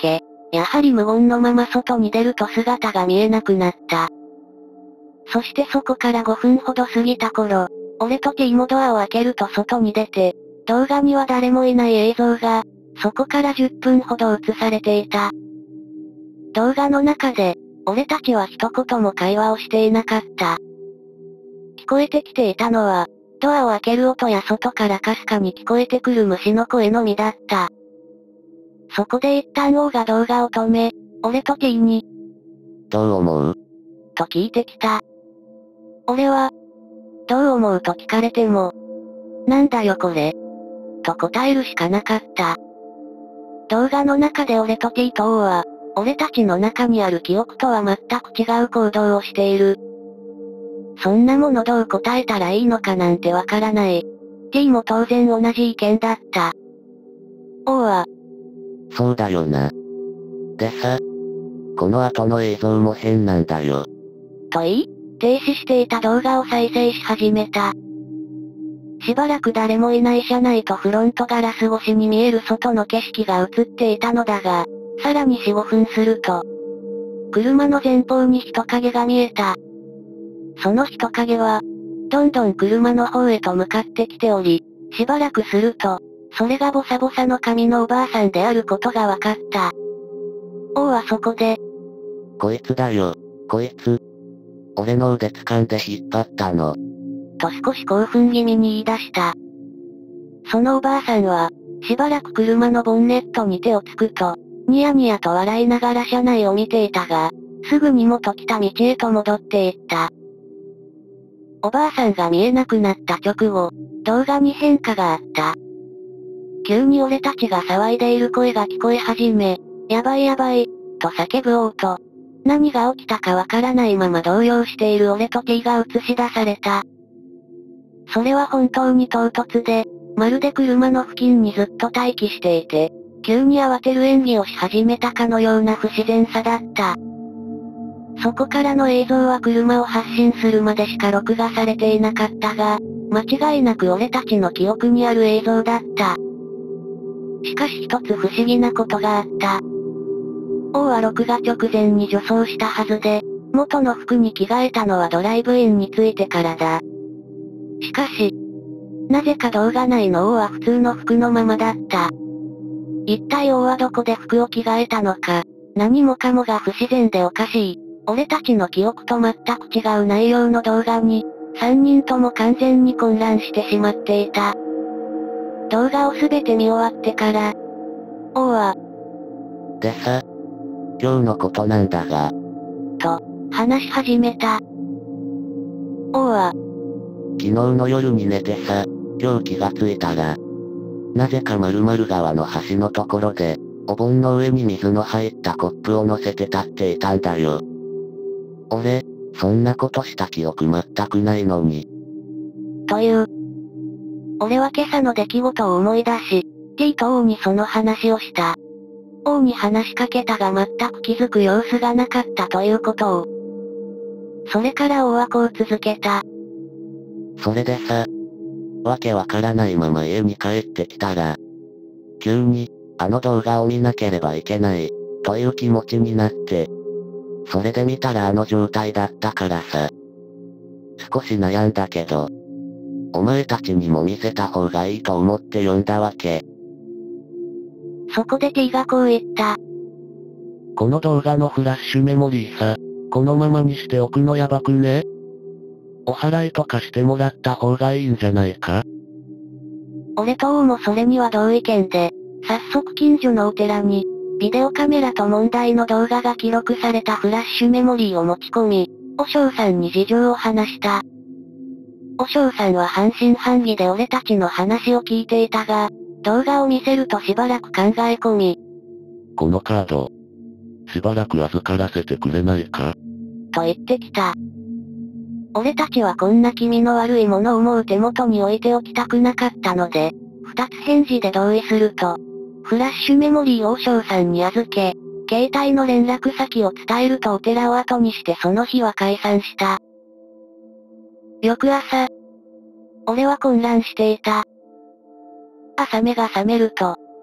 やはり無言のまま外に出ると姿が見えなくなった。そしてそこから5分ほど過ぎた頃、俺と T もドアを開けると外に出て、動画には誰もいない映像が、そこから10分ほど映されていた。動画の中で、俺たちは一言も会話をしていなかった。聞こえてきていたのは、ドアを開ける音や外からかすかに聞こえてくる虫の声のみだった。そこで一旦王が動画を止め、俺と T に、 どう思う？ と聞いてきた。俺は、どう思うと聞かれても、なんだよこれ、と答えるしかなかった。動画の中で俺と T と王は、俺たちの中にある記憶とは全く違う行動をしている。そんなものどう答えたらいいのかなんてわからない。T も当然同じ意見だった。王は、 そうだよな。でさ、この後の映像も変なんだよ。 と言い、停止していた動画を再生し始めた。しばらく誰もいない車内とフロントガラス越しに見える外の景色が映っていたのだが、さらに4、5分すると、車の前方に人影が見えた。その人影は、どんどん車の方へと向かってきており、しばらくすると、それがボサボサの髪のおばあさんであることが分かった。王はそこで、 こいつだよ、こいつ。俺の腕掴んで引っ張ったの。 と少し興奮気味に言い出した。そのおばあさんは、しばらく車のボンネットに手をつくと、ニヤニヤと笑いながら車内を見ていたが、すぐに元来た道へと戻っていった。おばあさんが見えなくなった直後、動画に変化があった。急に俺たちが騒いでいる声が聞こえ始め、やばいやばい、と叫ぶ王と、何が起きたかわからないまま動揺している俺と T が映し出された。それは本当に唐突で、まるで車の付近にずっと待機していて、急に慌てる演技をし始めたかのような不自然さだった。そこからの映像は車を発進するまでしか録画されていなかったが、間違いなく俺たちの記憶にある映像だった。しかし一つ不思議なことがあった。王は録画直前に女装したはずで、元の服に着替えたのはドライブインに着いてからだ。しかし、なぜか動画内の王は普通の服のままだった。一体王はどこで服を着替えたのか、何もかもが不自然でおかしい。俺たちの記憶と全く違う内容の動画に、3人とも完全に混乱してしまっていた。動画をすべて見終わってから、王は、 でさ、今日のことなんだが、 と、話し始めた。王は、 昨日の夜に寝てさ、今日気がついたら、なぜか〇〇川の橋のところで、お盆の上に水の入ったコップを乗せて立っていたんだよ。俺、そんなことした記憶全くないのに。 という。俺は今朝の出来事を思い出し、T と王にその話をした。王に話しかけたが全く気づく様子がなかったということを。それから王はこう続けた。 それでさ、わけわからないまま家に帰ってきたら、急に、あの動画を見なければいけない、という気持ちになって、それで見たらあの状態だったからさ。少し悩んだけど、お前たちにも見せた方がいいと思って呼んだわけ。 そこで T がこう言った。 この動画のフラッシュメモリーさ、このままにしておくのやばくね？お祓いとかしてもらった方がいいんじゃないか？ 俺と王もそれには同意見で、早速近所のお寺に、ビデオカメラと問題の動画が記録されたフラッシュメモリーを持ち込み、和尚さんに事情を話した。和尚さんは半信半疑で俺たちの話を聞いていたが、動画を見せるとしばらく考え込み、 このカード、しばらく預からせてくれないか？ と言ってきた。俺たちはこんな気味の悪いものをもう手元に置いておきたくなかったので、二つ返事で同意すると、フラッシュメモリーを和尚さんに預け、携帯の連絡先を伝えるとお寺を後にしてその日は解散した。翌朝、俺は混乱していた。朝目が覚めると、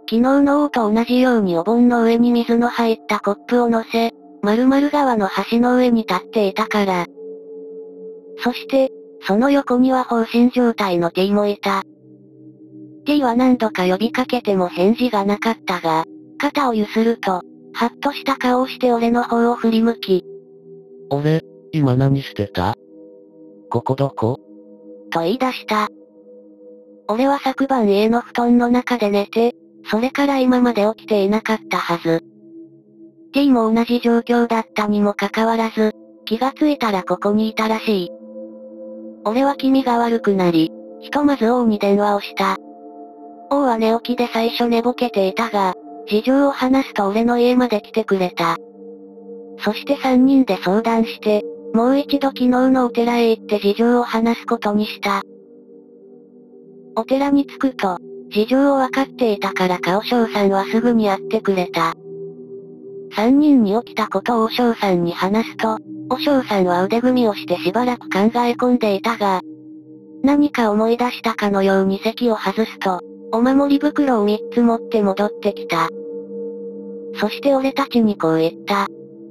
昨日の王と同じようにお盆の上に水の入ったコップを乗せ、〇〇川の橋の上に立っていたから。そして、その横には放心状態の T もいた。T は何度か呼びかけても返事がなかったが、肩をゆすると、はっとした顔をして俺の方を振り向き。 俺、今何してた？ここどこ？ と言い出した。俺は昨晩家の布団の中で寝て、それから今まで起きていなかったはず。T も同じ状況だったにもかかわらず、気がついたらここにいたらしい。俺は気味が悪くなり、ひとまず王に電話をした。王は寝起きで最初寝ぼけていたが、事情を話すと俺の家まで来てくれた。そして3人で相談して、もう一度昨日のお寺へ行って事情を話すことにした。お寺に着くと、事情を分かっていたからか和尚さんはすぐに会ってくれた。3人に起きたことを和尚さんに話すと、和尚さんは腕組みをしてしばらく考え込んでいたが、何か思い出したかのように席を外すと、お守り袋を3つ持って戻ってきた。そして俺たちにこう言った。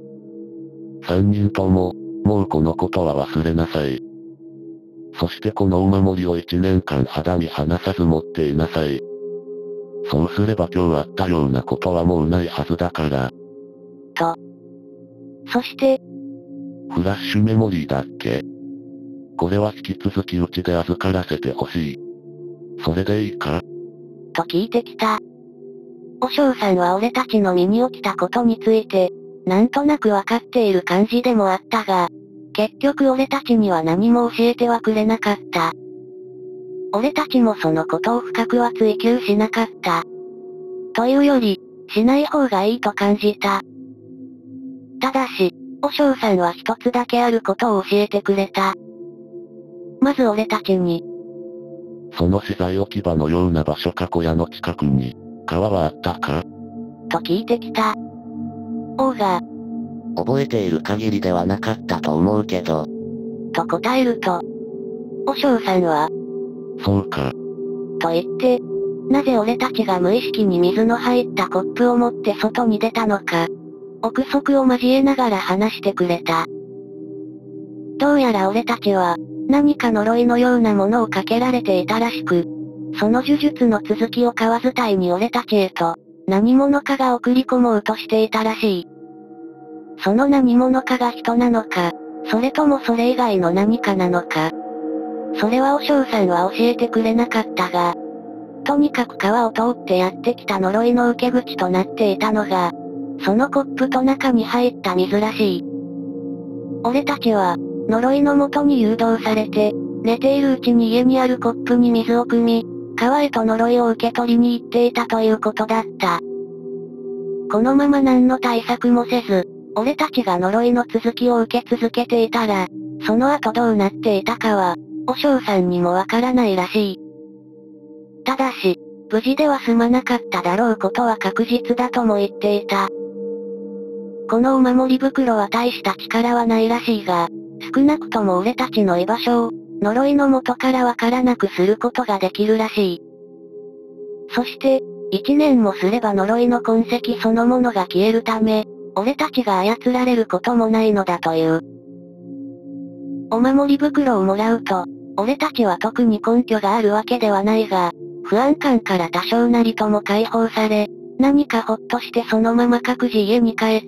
3人とも、もうこのことは忘れなさい。そしてこのお守りを1年間肌身離さず持っていなさい。そうすれば今日あったようなことはもうないはずだから。 と。そして、 フラッシュメモリーだっけ？これは引き続きうちで預からせてほしい。それでいいか？ と聞いてきた。和尚さんは俺たちの身に起きたことについて、なんとなくわかっている感じでもあったが、結局俺たちには何も教えてはくれなかった。俺たちもそのことを深くは追求しなかった。というより、しない方がいいと感じた。ただし、和尚さんは一つだけあることを教えてくれた。まず俺たちに、 その資材置き場のような場所か小屋の近くに、川はあったか？ と聞いてきた。王が、 覚えている限りではなかったと思うけど、 と答えると、和尚さんは、 そうか。 と言って、なぜ俺たちが無意識に水の入ったコップを持って外に出たのか、憶測を交えながら話してくれた。どうやら俺たちは、何か呪いのようなものをかけられていたらしく、その呪術の続きを川伝いに俺たちへと、何者かが送り込もうとしていたらしい。その何者かが人なのか、それともそれ以外の何かなのか。それは和尚さんは教えてくれなかったが、とにかく川を通ってやってきた呪いの受け口となっていたのが、そのコップと中に入った水らしい。俺たちは、呪いの元に誘導されて、寝ているうちに家にあるコップに水を汲み、川へと呪いを受け取りに行っていたということだった。このまま何の対策もせず、俺たちが呪いの続きを受け続けていたら、その後どうなっていたかは、和尚さんにもわからないらしい。ただし、無事では済まなかっただろうことは確実だとも言っていた。このお守り袋は大した力はないらしいが、少なくとも俺たちの居場所を、呪いの元からわからなくすることができるらしい。そして、1年もすれば呪いの痕跡そのものが消えるため、俺たちが操られることもないのだという。お守り袋をもらうと、俺たちは特に根拠があるわけではないが、不安感から多少なりとも解放され、何かほっとしてそのまま各自家に帰った。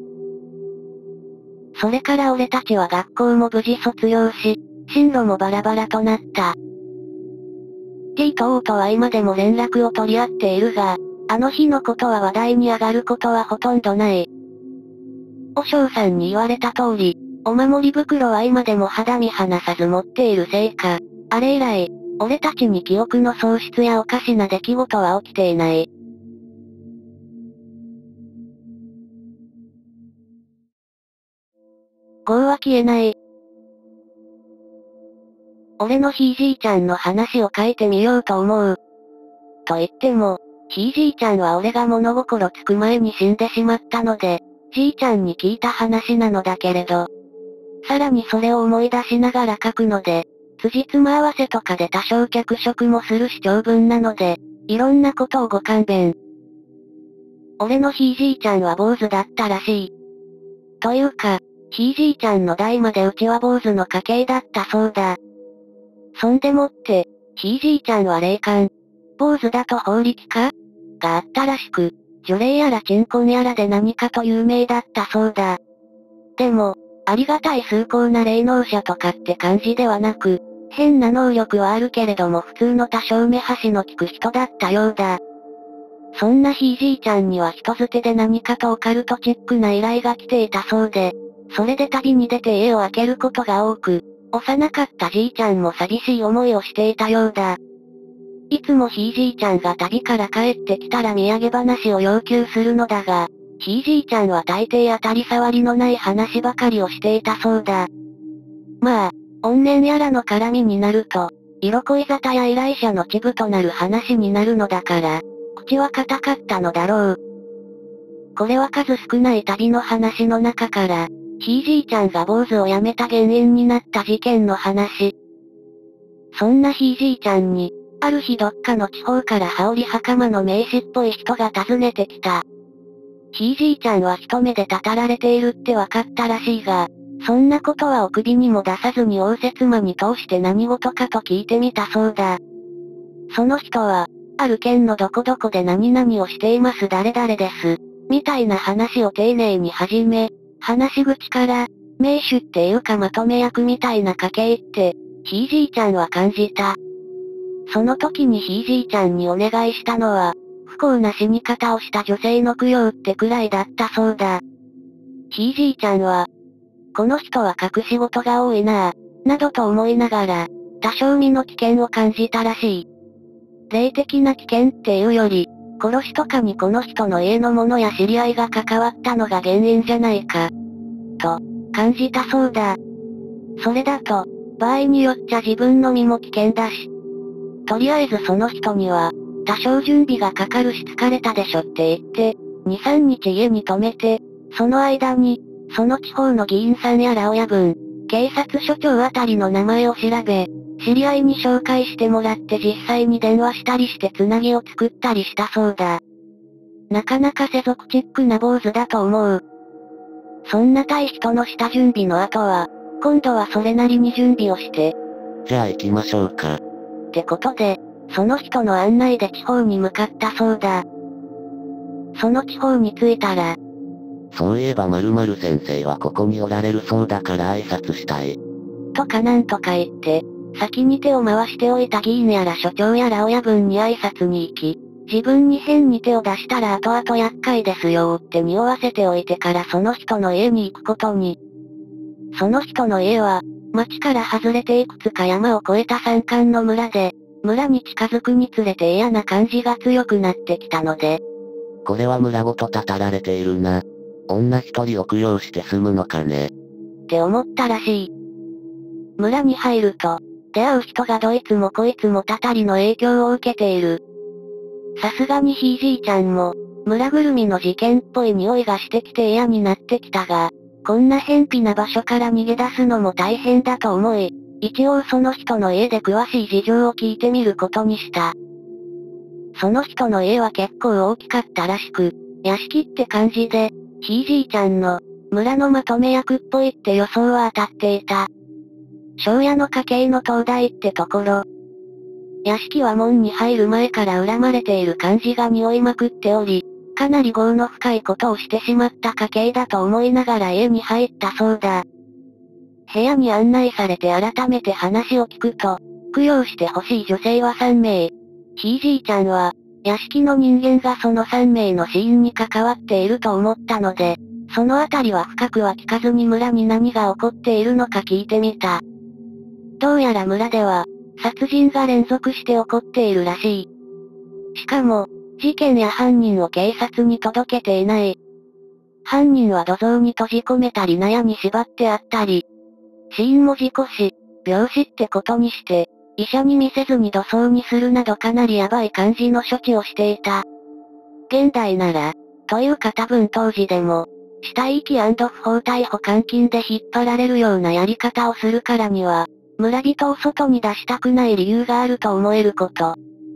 それから俺たちは学校も無事卒業し、進路もバラバラとなった。T と O とは今でも連絡を取り合っているが、あの日のことは話題に上がることはほとんどない。和尚さんに言われた通り、お守り袋は今でも肌身離さず持っているせいか、あれ以来、俺たちに記憶の喪失やおかしな出来事は起きていない。業は消えない。俺のひいじいちゃんの話を書いてみようと思う。と言っても、ひいじいちゃんは俺が物心つく前に死んでしまったので、じいちゃんに聞いた話なのだけれど、さらにそれを思い出しながら書くので、辻褄合わせとかで多少脚色もするし長文なので、 いろんなことをご勘弁。俺のひいじいちゃんは坊主だったらしい。というか、ひいじいちゃんの代までうちは坊主の家系だったそうだ。そんでもって、ひいじいちゃんは霊感、坊主だと法力かがあったらしく、除霊やら鎮魂やらで何かと有名だったそうだ。でも、ありがたい崇高な霊能者とかって感じではなく、変な能力はあるけれども普通の多少目端の利く人だったようだ。そんなひいじいちゃんには人づてで何かとオカルトチックな依頼が来ていたそうで、それで旅に出て家を空けることが多く、幼かったじいちゃんも寂しい思いをしていたようだ。いつもひいじいちゃんが旅から帰ってきたら土産話を要求するのだが、ひいじいちゃんは大抵当たり障りのない話ばかりをしていたそうだ。まあ、怨念やらの絡みになると、色恋沙汰や依頼者のチブとなる話になるのだから、口は固かったのだろう。これは数少ない旅の話の中から、ひいじいちゃんが坊主をやめた原因になった事件の話。そんなひいじいちゃんに、ある日どっかの地方から羽織袴の名士っぽい人が訪ねてきた。ひいじいちゃんは一目でたたられているってわかったらしいが、そんなことはお首にも出さずに応接間に通して何事かと聞いてみたそうだ。その人は、ある県のどこどこで何々をしています誰々です。みたいな話を丁寧に始め、話し口から、名手っていうかまとめ役みたいな家系って、ひいじいちゃんは感じた。その時にひいじいちゃんにお願いしたのは、不幸な死に方をした女性の供養ってくらいだったそうだ。ひいじいちゃんは、この人は隠し事が多いなぁ、などと思いながら、多少身の危険を感じたらしい。霊的な危険っていうより、殺しとかにこの人の家の者や知り合いが関わったのが原因じゃないか、と、感じたそうだ。それだと、場合によっちゃ自分の身も危険だし。とりあえずその人には、多少準備がかかるし疲れたでしょって言って、2、3日家に泊めて、その間に、その地方の議員さんやら親分、警察署長あたりの名前を調べ、知り合いに紹介してもらって実際に電話したりしてつなぎを作ったりしたそうだ。なかなか世俗チックな坊主だと思う。そんな対人の下準備の後は、今度はそれなりに準備をして。 じゃあ行きましょうか。 ってことで、その人の案内で地方に向かったそうだ。その地方に着いたら、 そういえば〇〇先生はここにおられるそうだから挨拶したい。 とかなんとか言って、先に手を回しておいた議員やら所長やら親分に挨拶に行き、自分に変に手を出したら後々厄介ですよって匂わせておいてからその人の家に行くことに。その人の家は、町から外れていくつか山を越えた山間の村で、村に近づくにつれて嫌な感じが強くなってきたので。 これは村ごとたたられているな。女一人を供養して済むのかね。 って思ったらしい。村に入ると、出会う人がどいつもこいつもたたりの影響を受けている。さすがにひいじいちゃんも、村ぐるみの事件っぽい匂いがしてきて嫌になってきたが、こんな偏僻な場所から逃げ出すのも大変だと思い、一応その人の家で詳しい事情を聞いてみることにした。その人の家は結構大きかったらしく、屋敷って感じで、ひいじいちゃんの、村のまとめ役っぽいって予想は当たっていた。庄屋の家系の東大ってところ。屋敷は門に入る前から恨まれている感じが匂いまくっており、かなり業の深いことをしてしまった家系だと思いながら家に入ったそうだ。部屋に案内されて改めて話を聞くと、供養してほしい女性は3名。ひいじいちゃんは、屋敷の人間がその3名の死因に関わっていると思ったので、そのあたりは深くは聞かずに村に何が起こっているのか聞いてみた。どうやら村では、殺人が連続して起こっているらしい。しかも、事件や犯人を警察に届けていない。犯人は土蔵に閉じ込めたり納屋に縛ってあったり、死因も事故死、病死ってことにして、医者に見せずに土葬にするなどかなりヤバい感じの処置をしていた。現代なら、というか多分当時でも、死体遺棄&不法逮捕監禁で引っ張られるようなやり方をするからには、村人を外に出したくない理由があると思えること。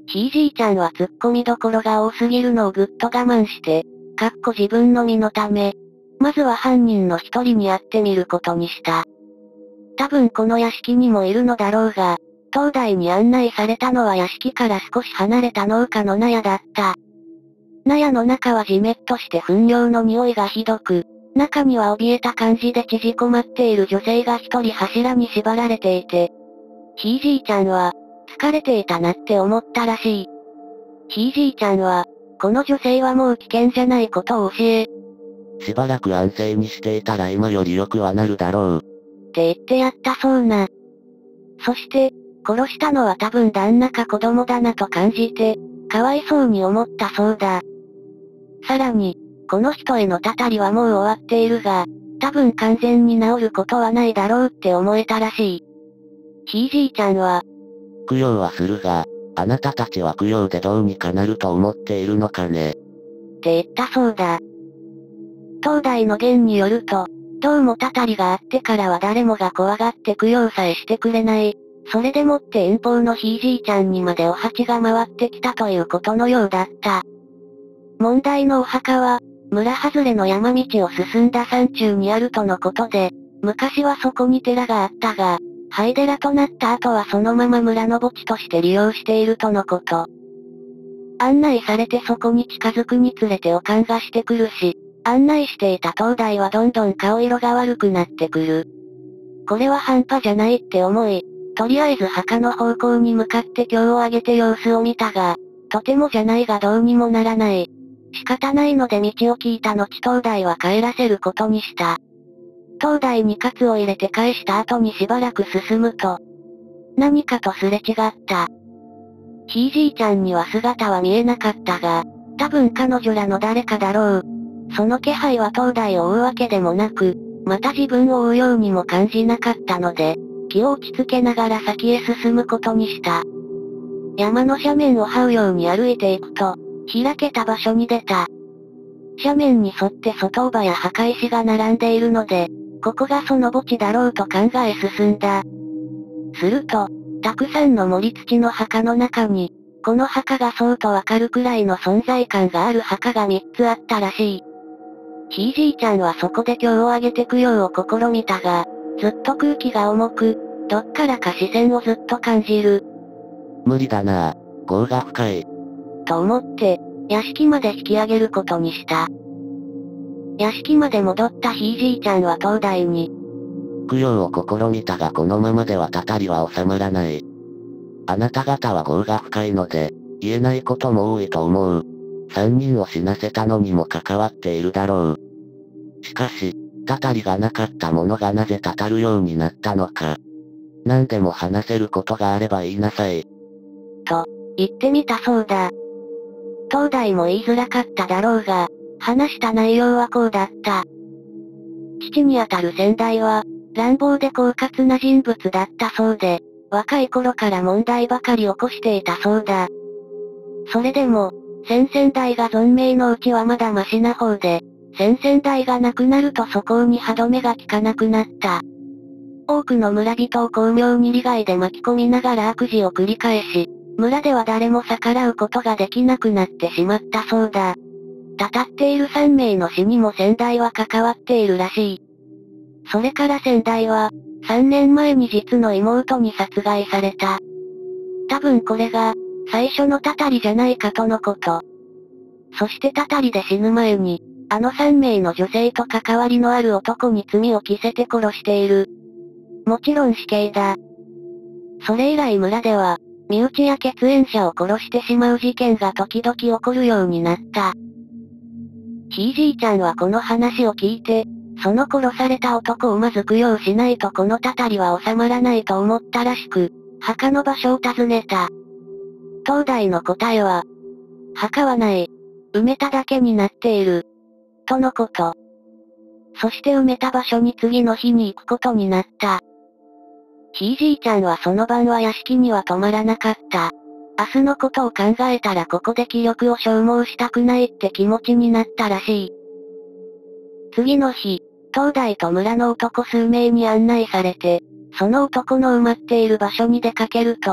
ひいじいちゃんは突っ込みどころが多すぎるのをぐっと我慢して、自分の身のため、まずは犯人の一人に会ってみることにした。多分この屋敷にもいるのだろうが、灯台に案内されたのは屋敷から少し離れた農家の納屋だった。納屋の中はじめっとして糞尿の匂いがひどく、中には怯えた感じで縮こまっている女性が一人柱に縛られていて、ひいじいちゃんは、疲れていたなって思ったらしい。ひいじいちゃんは、この女性はもう危険じゃないことを教え、 しばらく安静にしていたら今より良くはなるだろう。 って言ってやったそうな。そして、殺したのは多分旦那か子供だなと感じて、かわいそうに思ったそうだ。さらに、この人へのたたりはもう終わっているが、多分完全に治ることはないだろうって思えたらしい。ひいじいちゃんは、 供養はするが、あなたたちは供養でどうにかなると思っているのかね。 って言ったそうだ。東大の言によると、どうもたたりがあってからは誰もが怖がって供養さえしてくれない。それでもって遠方のひいじいちゃんにまでお鉢が回ってきたということのようだった。問題のお墓は、村外れの山道を進んだ山中にあるとのことで、昔はそこに寺があったが、廃寺となった後はそのまま村の墓地として利用しているとのこと。案内されてそこに近づくにつれて悪感がしてくるし、案内していた灯台はどんどん顔色が悪くなってくる。これは半端じゃないって思い、とりあえず墓の方向に向かって凶を上げて様子を見たが、とてもじゃないがどうにもならない。仕方ないので道を聞いた後灯台は帰らせることにした。灯台にカツを入れて返した後にしばらく進むと、何かとすれ違った。ひいじいちゃんには姿は見えなかったが、多分彼女らの誰かだろう。その気配は灯台を追うわけでもなく、また自分を追うようにも感じなかったので、気を落ち着けながら先へ進むことにした。山の斜面を這うように歩いていくと、開けた場所に出た。斜面に沿って外場や墓石が並んでいるので、ここがその墓地だろうと考え進んだ。すると、たくさんの盛り土の墓の中に、この墓がそうとわかるくらいの存在感がある墓が3つあったらしい。ひいじいちゃんはそこで凶を上げて供養を試みたが、ずっと空気が重く、どっからか視線をずっと感じる。 無理だなぁ。業が深い。 と思って、屋敷まで引き上げることにした。屋敷まで戻ったひいじいちゃんは灯台に、 供養を試みたがこのままではたたりは収まらない。あなた方は業が深いので、言えないことも多いと思う。3人を死なせたのにも関わっているだろう。しかし、たたりがなかった者がなぜたたるようになったのか。何でも話せることがあれば言いなさい。 と、言ってみたそうだ。灯台も言いづらかっただろうが、話した内容はこうだった。父にあたる先代は、乱暴で狡猾な人物だったそうで、若い頃から問題ばかり起こしていたそうだ。それでも、先々代が存命のうちはまだマシな方で、先々代が亡くなると素行に歯止めが効かなくなった。多くの村人を巧妙に利害で巻き込みながら悪事を繰り返し、村では誰も逆らうことができなくなってしまったそうだ。たたっている3名の死にも先代は関わっているらしい。それから先代は、3年前に実の妹に殺害された。多分これが、最初のたたりじゃないかとのこと。そしてたたりで死ぬ前に、あの3名の女性と関わりのある男に罪を着せて殺している。もちろん死刑だ。それ以来村では、身内や血縁者を殺してしまう事件が時々起こるようになった。ひいじいちゃんはこの話を聞いて、その殺された男をまず供養しないとこのたたりは収まらないと思ったらしく、墓の場所を尋ねた。灯台の答えは、墓はない。埋めただけになっている。とのこと。そして埋めた場所に次の日に行くことになった。ひいじいちゃんはその晩は屋敷には泊まらなかった。明日のことを考えたらここで気力を消耗したくないって気持ちになったらしい。次の日、灯台と村の男数名に案内されて、その男の埋まっている場所に出かけると、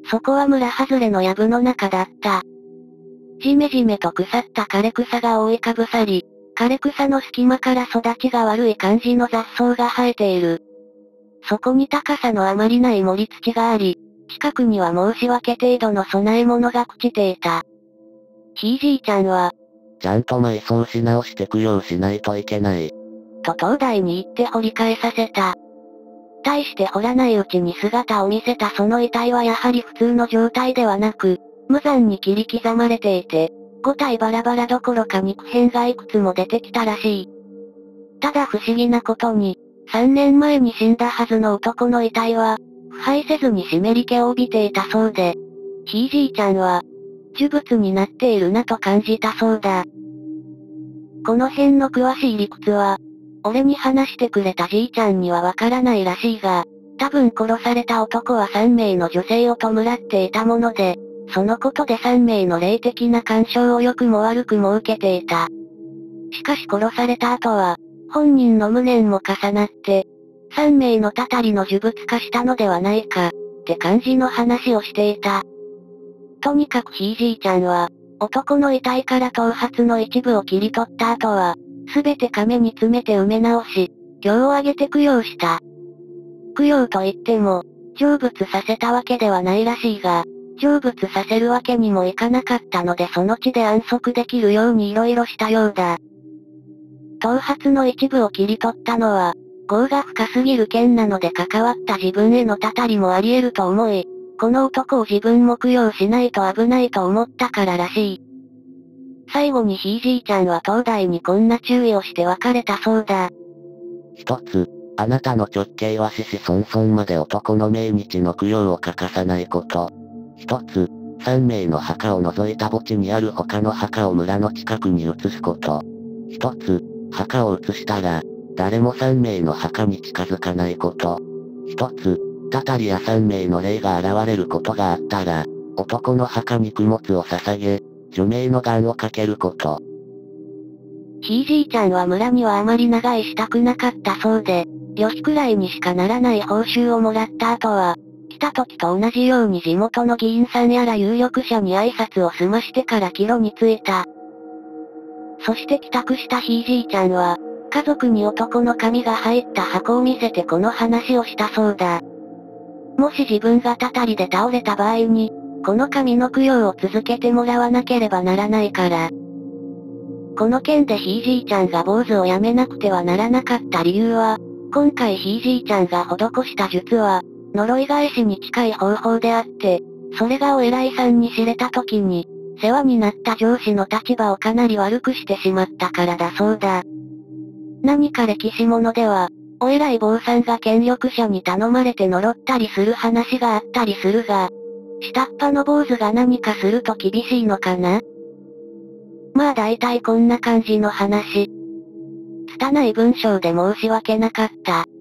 そこは村外れの藪の中だった。じめじめと腐った枯れ草が覆いかぶさり、枯れ草の隙間から育ちが悪い感じの雑草が生えている。そこに高さのあまりない盛り土があり、近くには申し訳程度の供え物が朽ちていた。ひいじいちゃんは、 ちゃんと埋葬し直して供養しないといけない。 と東大に行って掘り返させた。対して掘らないうちに姿を見せたその遺体はやはり普通の状態ではなく、無残に切り刻まれていて、5体バラバラどころか肉片がいくつも出てきたらしい。ただ不思議なことに、3年前に死んだはずの男の遺体は、腐敗せずに湿り気を帯びていたそうで、ひいじいちゃんは、呪物になっているなと感じたそうだ。この辺の詳しい理屈は、俺に話してくれたじいちゃんにはわからないらしいが、多分殺された男は3名の女性を弔っていたもので、そのことで3名の霊的な干渉を良くも悪くも受けていた。しかし殺された後は、本人の無念も重なって、3名のたたりの呪物化したのではないか、って感じの話をしていた。とにかくひいじいちゃんは、男の遺体から頭髪の一部を切り取った後は、すべて亀に詰めて埋め直し、今日をあげて供養した。供養といっても、成仏させたわけではないらしいが、成仏させるわけにもいかなかったのでその地で安息できるように色々したようだ。頭髪の一部を切り取ったのは、業が深すぎる件なので関わった自分へのたたりもあり得ると思い、この男を自分も供養しないと危ないと思ったかららしい。最後にひいじいちゃんは東大にこんな注意をして別れたそうだ。 一つ、あなたの直系は子々孫々まで男の命日の供養を欠かさないこと。一つ、3名の墓を除いた墓地にある他の墓を村の近くに移すこと。一つ、墓を移したら、誰も3名の墓に近づかないこと。一つ、たたりや3名の霊が現れることがあったら、男の墓に供物を捧げ、除名の願をかけること。 ひいじいちゃんは村にはあまり長居したくなかったそうで、よしくらいにしかならない報酬をもらった後は、来た時と同じように地元の議員さんやら有力者に挨拶を済ましてから帰路に着いた。そして帰宅したひいじいちゃんは、家族に男の髪が入った箱を見せてこの話をしたそうだ。もし自分がたたりで倒れた場合に、この紙の供養を続けてもらわなければならないから。この件でひいじいちゃんが坊主をやめなくてはならなかった理由は、今回ひいじいちゃんが施した術は、呪い返しに近い方法であって、それがお偉いさんに知れた時に、世話になった上司の立場をかなり悪くしてしまったからだそうだ。何か歴史物では、お偉い坊さんが権力者に頼まれて呪ったりする話があったりするが、下っ端の坊主が何かすると厳しいのかな？まあ大体こんな感じの話。拙い文章で申し訳なかった。